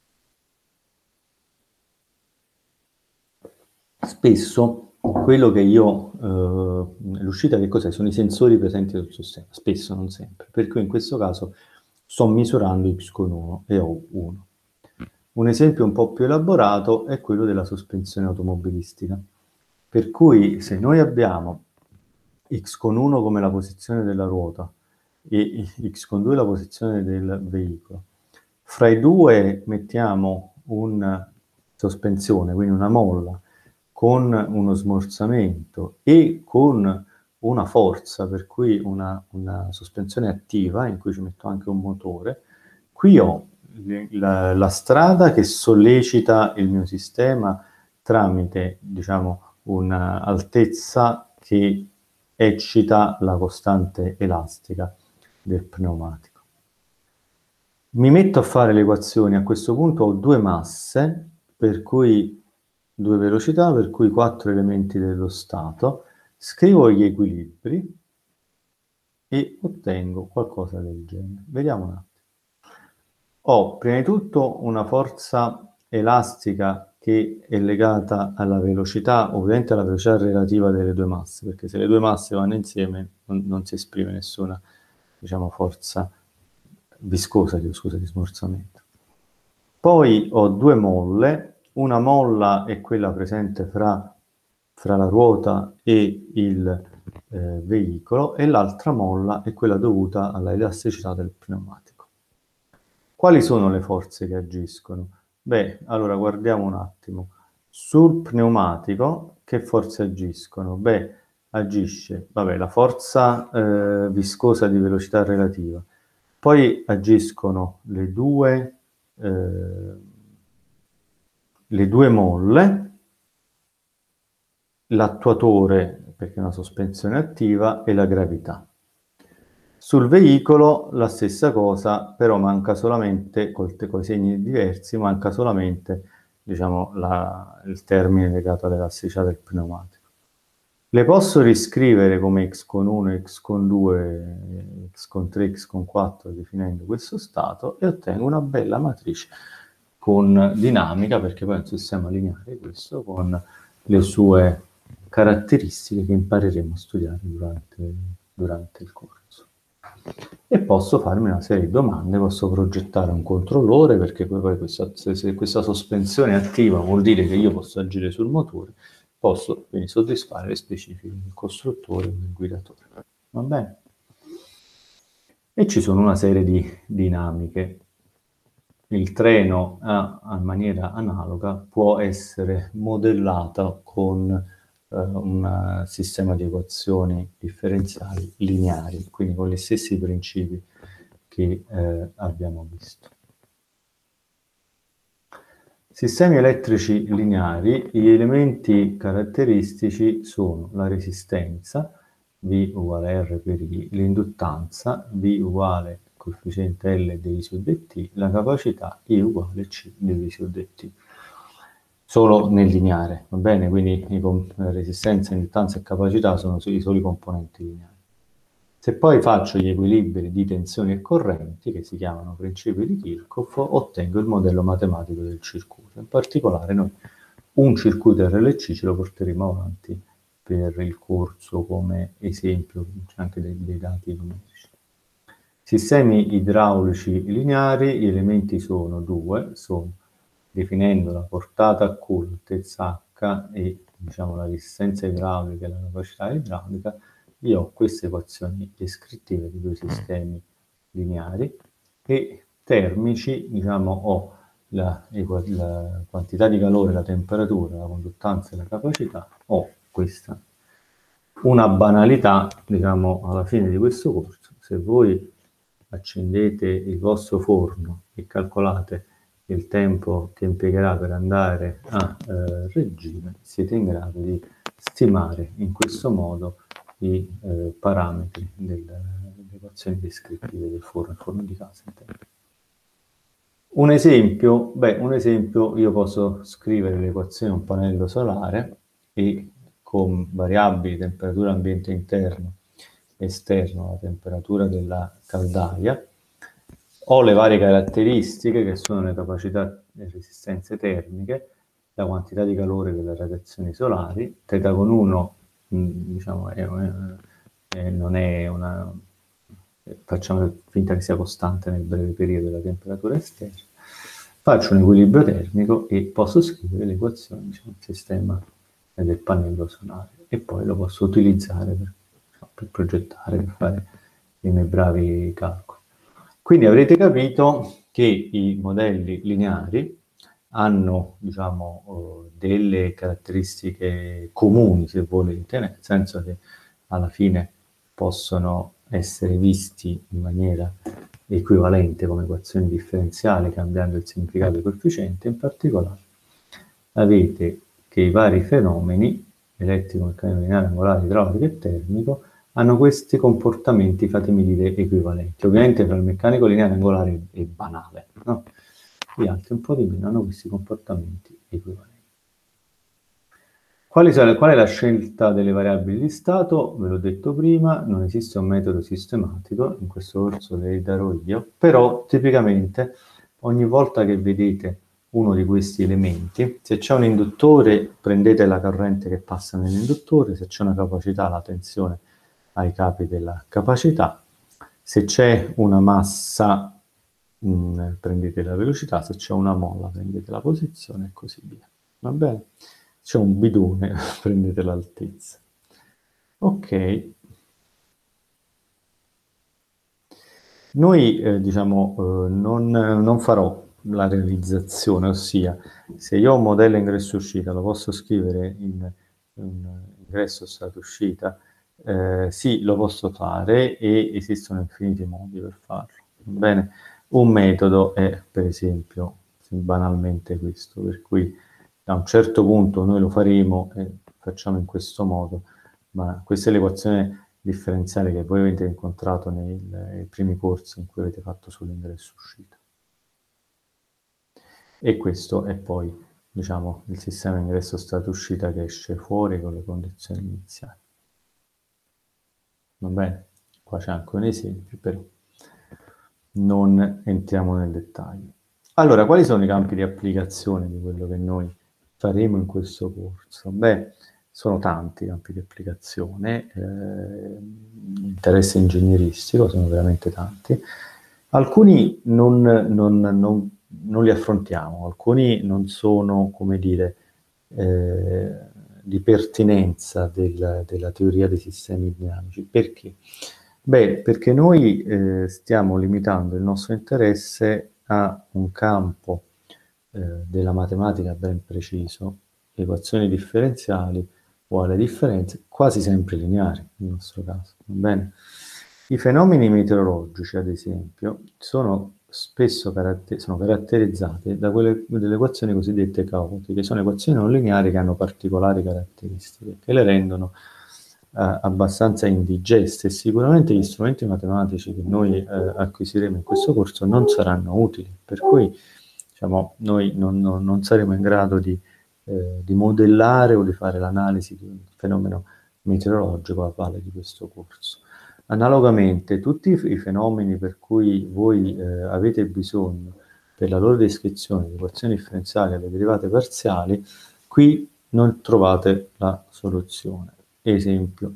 spesso quello che io, eh, l'uscita che cos'è? Sono i sensori presenti sul sistema, spesso, non sempre, per cui in questo caso sto misurando x con uno e ho uno. Un esempio un po' più elaborato è quello della sospensione automobilistica, per cui se noi abbiamo x con uno come la posizione della ruota e x con due la posizione del veicolo, fra i due mettiamo una sospensione, quindi una molla, con uno smorzamento e con una forza, per cui una, una sospensione attiva, in cui ci metto anche un motore, qui ho la, la strada che sollecita il mio sistema tramite, diciamo, un'altezza che eccita la costante elastica del pneumatico. Mi metto a fare le equazioni, a questo punto ho due masse, per cui due velocità, per cui quattro elementi dello stato, scrivo gli equilibri e ottengo qualcosa del genere. Vediamo un attimo. Ho prima di tutto una forza elastica che è legata alla velocità, ovviamente alla velocità relativa delle due masse, perché se le due masse vanno insieme non, non si esprime nessuna, diciamo, forza viscosa, di, scusa, di smorzamento. Poi ho due molle, una molla è quella presente fra, fra la ruota e il eh, veicolo e l'altra molla è quella dovuta alla elasticità del pneumatico. Quali sono le forze che agiscono? Beh, allora guardiamo un attimo. Sul pneumatico che forze agiscono? Beh, agisce, vabbè, la forza eh, viscosa di velocità relativa. Poi agiscono le due, eh, le due molle, l'attuatore, perché è una sospensione attiva, e la gravità. Sul veicolo la stessa cosa, però manca solamente, con i segni diversi, manca solamente, diciamo, la, il termine legato all'elasticità del pneumatico. Le posso riscrivere come x con uno, x con due, x con tre, x con quattro, definendo questo stato, e ottengo una bella matrice con dinamica, perché poi è un sistema lineare questo, con le sue caratteristiche che impareremo a studiare durante, durante il corso. E posso farmi una serie di domande, posso progettare un controllore, perché poi questa, se questa sospensione è attiva vuol dire che io posso agire sul motore, posso quindi soddisfare le specifiche del costruttore o del guidatore. Va bene? E ci sono una serie di dinamiche. Il treno a, a maniera analoga può essere modellato con eh, un sistema di equazioni differenziali lineari, quindi con gli stessi principi che eh, abbiamo visto. Sistemi elettrici lineari, gli elementi caratteristici sono la resistenza, V uguale R per I, l'induttanza, V uguale coefficiente L diviso dt, la capacità I uguale C diviso dt. Solo nel lineare, va bene? Quindi resistenza, induttanza e capacità sono i soli componenti lineari. Se poi faccio gli equilibri di tensioni e correnti, che si chiamano principi di Kirchhoff, ottengo il modello matematico del circuito. In particolare noi un circuito R L C ce lo porteremo avanti per il corso come esempio, c'è anche dei, dei dati numerici. Sistemi idraulici lineari, gli elementi sono due, sono definendo la portata Q, l'altezza H e diciamo la resistenza idraulica e la capacità idraulica. Io ho queste equazioni descrittive di due sistemi lineari e termici, diciamo, ho la, la quantità di calore, la temperatura, la conduttanza e la capacità, ho questa. Una banalità, diciamo, alla fine di questo corso, se voi accendete il vostro forno e calcolate il tempo che impiegherà per andare a eh, regime, siete in grado di stimare in questo modo i eh, parametri delle equazioni descrittive del forno, il forno di casa. Un esempio, beh, un esempio, io posso scrivere l'equazione di un pannello solare e con variabili temperatura ambiente interno, esterno, la temperatura della caldaia, ho le varie caratteristiche che sono le capacità e resistenze termiche, la quantità di calore delle radiazioni solari, θ con uno, diciamo, è, è, non è una... facciamo finta che sia costante nel breve periodo la temperatura esterna, faccio un equilibrio termico e posso scrivere l'equazione del diciamo, sistema del pannello solare e poi lo posso utilizzare per, per progettare, per fare i miei bravi calcoli. Quindi avrete capito che i modelli lineari hanno, diciamo, delle caratteristiche comuni, se volete, nel senso che alla fine possono essere visti in maniera equivalente come equazioni differenziali cambiando il significato del coefficiente. In particolare avete che i vari fenomeni, elettrico, meccanico lineare, angolare, idraulico e termico, hanno questi comportamenti, fatemi dire, equivalenti. Ovviamente tra il meccanico lineare e angolare è banale, no? Gli altri un po' di meno hanno questi comportamenti equivalenti. Quali sono, qual è la scelta delle variabili di stato? Ve l'ho detto prima, non esiste un metodo sistematico, in questo corso ve li darò io, però tipicamente ogni volta che vedete uno di questi elementi, se c'è un induttore prendete la corrente che passa nell'induttore, se c'è una capacità la tensione ai capi della capacità, se c'è una massa mh, prendete la velocità, se c'è una molla prendete la posizione e così via. Va bene? C'è un bidone, prendete l'altezza. Ok. Noi, eh, diciamo, eh, non, non farò la realizzazione, ossia, se io ho un modello ingresso-uscita, lo posso scrivere in, in ingresso-stato-uscita, eh, sì, lo posso fare e esistono infiniti modi per farlo. Bene? Un metodo è, per esempio, banalmente questo, per cui a un certo punto noi lo faremo e facciamo in questo modo, ma questa è l'equazione differenziale che voi avete incontrato nei, nei primi corsi in cui avete fatto sull'ingresso-uscita. E questo è poi, diciamo, il sistema ingresso-stato-uscita che esce fuori con le condizioni iniziali. Va bene? Qua c'è anche un esempio, però non entriamo nel dettaglio. Allora, quali sono i campi di applicazione di quello che noi faremo in questo corso? Beh, sono tanti i campi di applicazione, eh, interesse ingegneristico, sono veramente tanti. Alcuni non, non, non, non li affrontiamo, alcuni non sono, come dire, eh, di pertinenza del, della teoria dei sistemi dinamici. Perché? Beh, perché noi eh, stiamo limitando il nostro interesse a un campo eh, della matematica ben preciso, equazioni differenziali uguale differenze, quasi sempre lineari nel nostro caso, va bene? I fenomeni meteorologici, ad esempio, sono spesso caratter- sono caratterizzati da quelle delle equazioni cosiddette caotiche, sono equazioni non lineari che hanno particolari caratteristiche, che le rendono eh, abbastanza indigeste e sicuramente gli strumenti matematici che noi eh, acquisiremo in questo corso non saranno utili, per cui diciamo, noi non, non, non saremo in grado di, eh, di modellare o di fare l'analisi di un fenomeno meteorologico a valle di questo corso. Analogamente, tutti i fenomeni per cui voi eh, avete bisogno per la loro descrizione di equazioni differenziali alle derivate parziali, qui non trovate la soluzione. Esempio,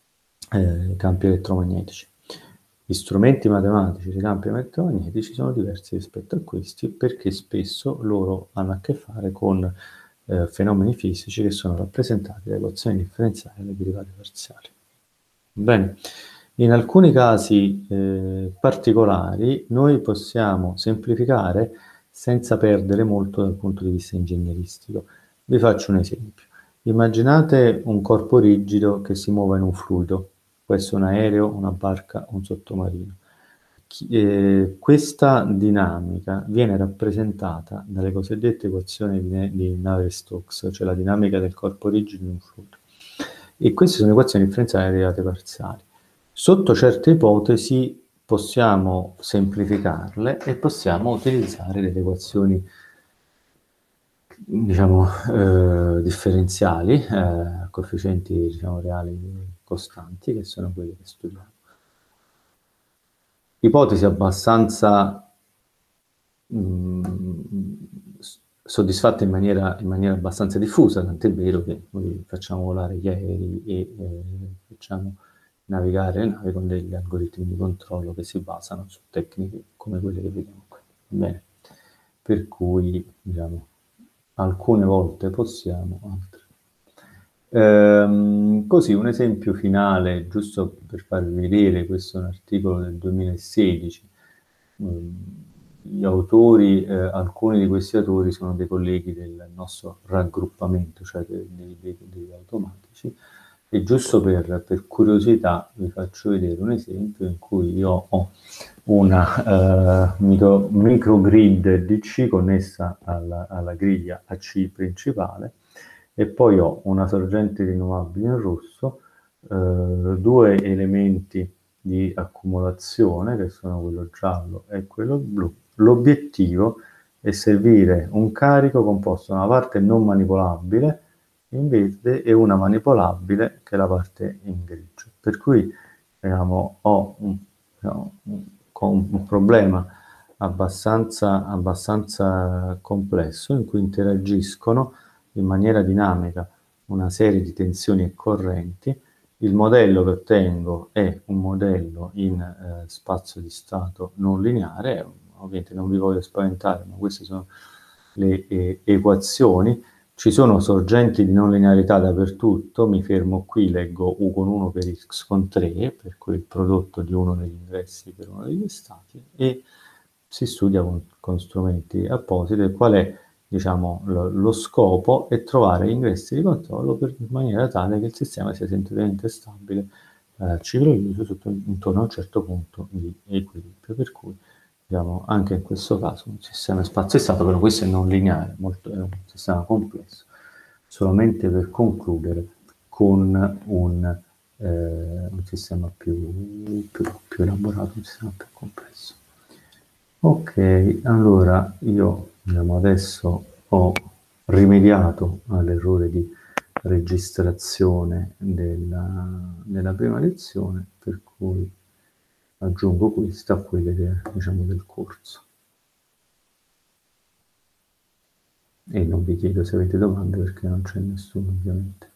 eh, campi elettromagnetici. Gli strumenti matematici dei campi elettromagnetici sono diversi rispetto a questi perché spesso loro hanno a che fare con eh, fenomeni fisici che sono rappresentati da equazioni differenziali alle derivate parziali. Bene. In alcuni casi eh, particolari noi possiamo semplificare senza perdere molto dal punto di vista ingegneristico. Vi faccio un esempio. Immaginate un corpo rigido che si muove in un fluido, può essere un aereo, una barca, un sottomarino. eh, questa dinamica viene rappresentata dalle cosiddette equazioni di, di Navier-Stokes, cioè la dinamica del corpo rigido in un fluido. E queste sono equazioni differenziali derivate parziali. Sotto certe ipotesi possiamo semplificarle e possiamo utilizzare delle equazioni, diciamo, eh, differenziali, eh, coefficienti, diciamo, reali costanti, che sono quelle che studiamo. Ipotesi abbastanza mh, soddisfatta in maniera, in maniera abbastanza diffusa, tant'è vero che noi facciamo volare gli aerei e eh, facciamo navigare le navi con degli algoritmi di controllo che si basano su tecniche come quelle che vediamo qui. Bene. Per cui, diciamo, alcune volte possiamo, altre. Ehm, così un esempio finale, giusto per farvi vedere, questo è un articolo del duemilasedici. Gli autori, eh, alcuni di questi autori sono dei colleghi del nostro raggruppamento, cioè dei, dei, dei, degli automatici, e giusto per, per curiosità vi faccio vedere un esempio in cui io ho una uh, micro, microgrid D C connessa alla, alla griglia A C principale, e poi ho una sorgente rinnovabile in rosso, uh, due elementi di accumulazione che sono quello giallo e quello blu. L'obiettivo è servire un carico composto da una parte non manipolabile in verde e una manipolabile che è la parte in grigio. Per cui, diciamo, ho un, diciamo, un, un problema abbastanza, abbastanza complesso in cui interagiscono in maniera dinamica una serie di tensioni e correnti. Il modello che ottengo è un modello in eh, spazio di stato non lineare. Ovviamente non vi voglio spaventare, ma queste sono le eh, equazioni. Ci sono sorgenti di non linearità dappertutto, mi fermo qui, leggo U con uno per X con tre, per cui il prodotto di uno degli ingressi per uno degli stati, e si studia con, con strumenti appositi. Qual è, diciamo, lo, lo scopo è trovare ingressi di controllo per, in maniera tale che il sistema sia semplicemente stabile eh, ciclo chiuso sotto, intorno a un certo punto di equilibrio, per cui diciamo, anche in questo caso un sistema spazio-stato, però questo è non lineare, molto, è un sistema complesso. Solamente per concludere con un, eh, un sistema più, più, più elaborato, un sistema più complesso. Ok, allora io diciamo, adesso ho rimediato all'errore di registrazione della, della prima lezione, per cui aggiungo questa a quelle che, diciamo, del corso. E non vi chiedo se avete domande perché non c'è nessuno ovviamente.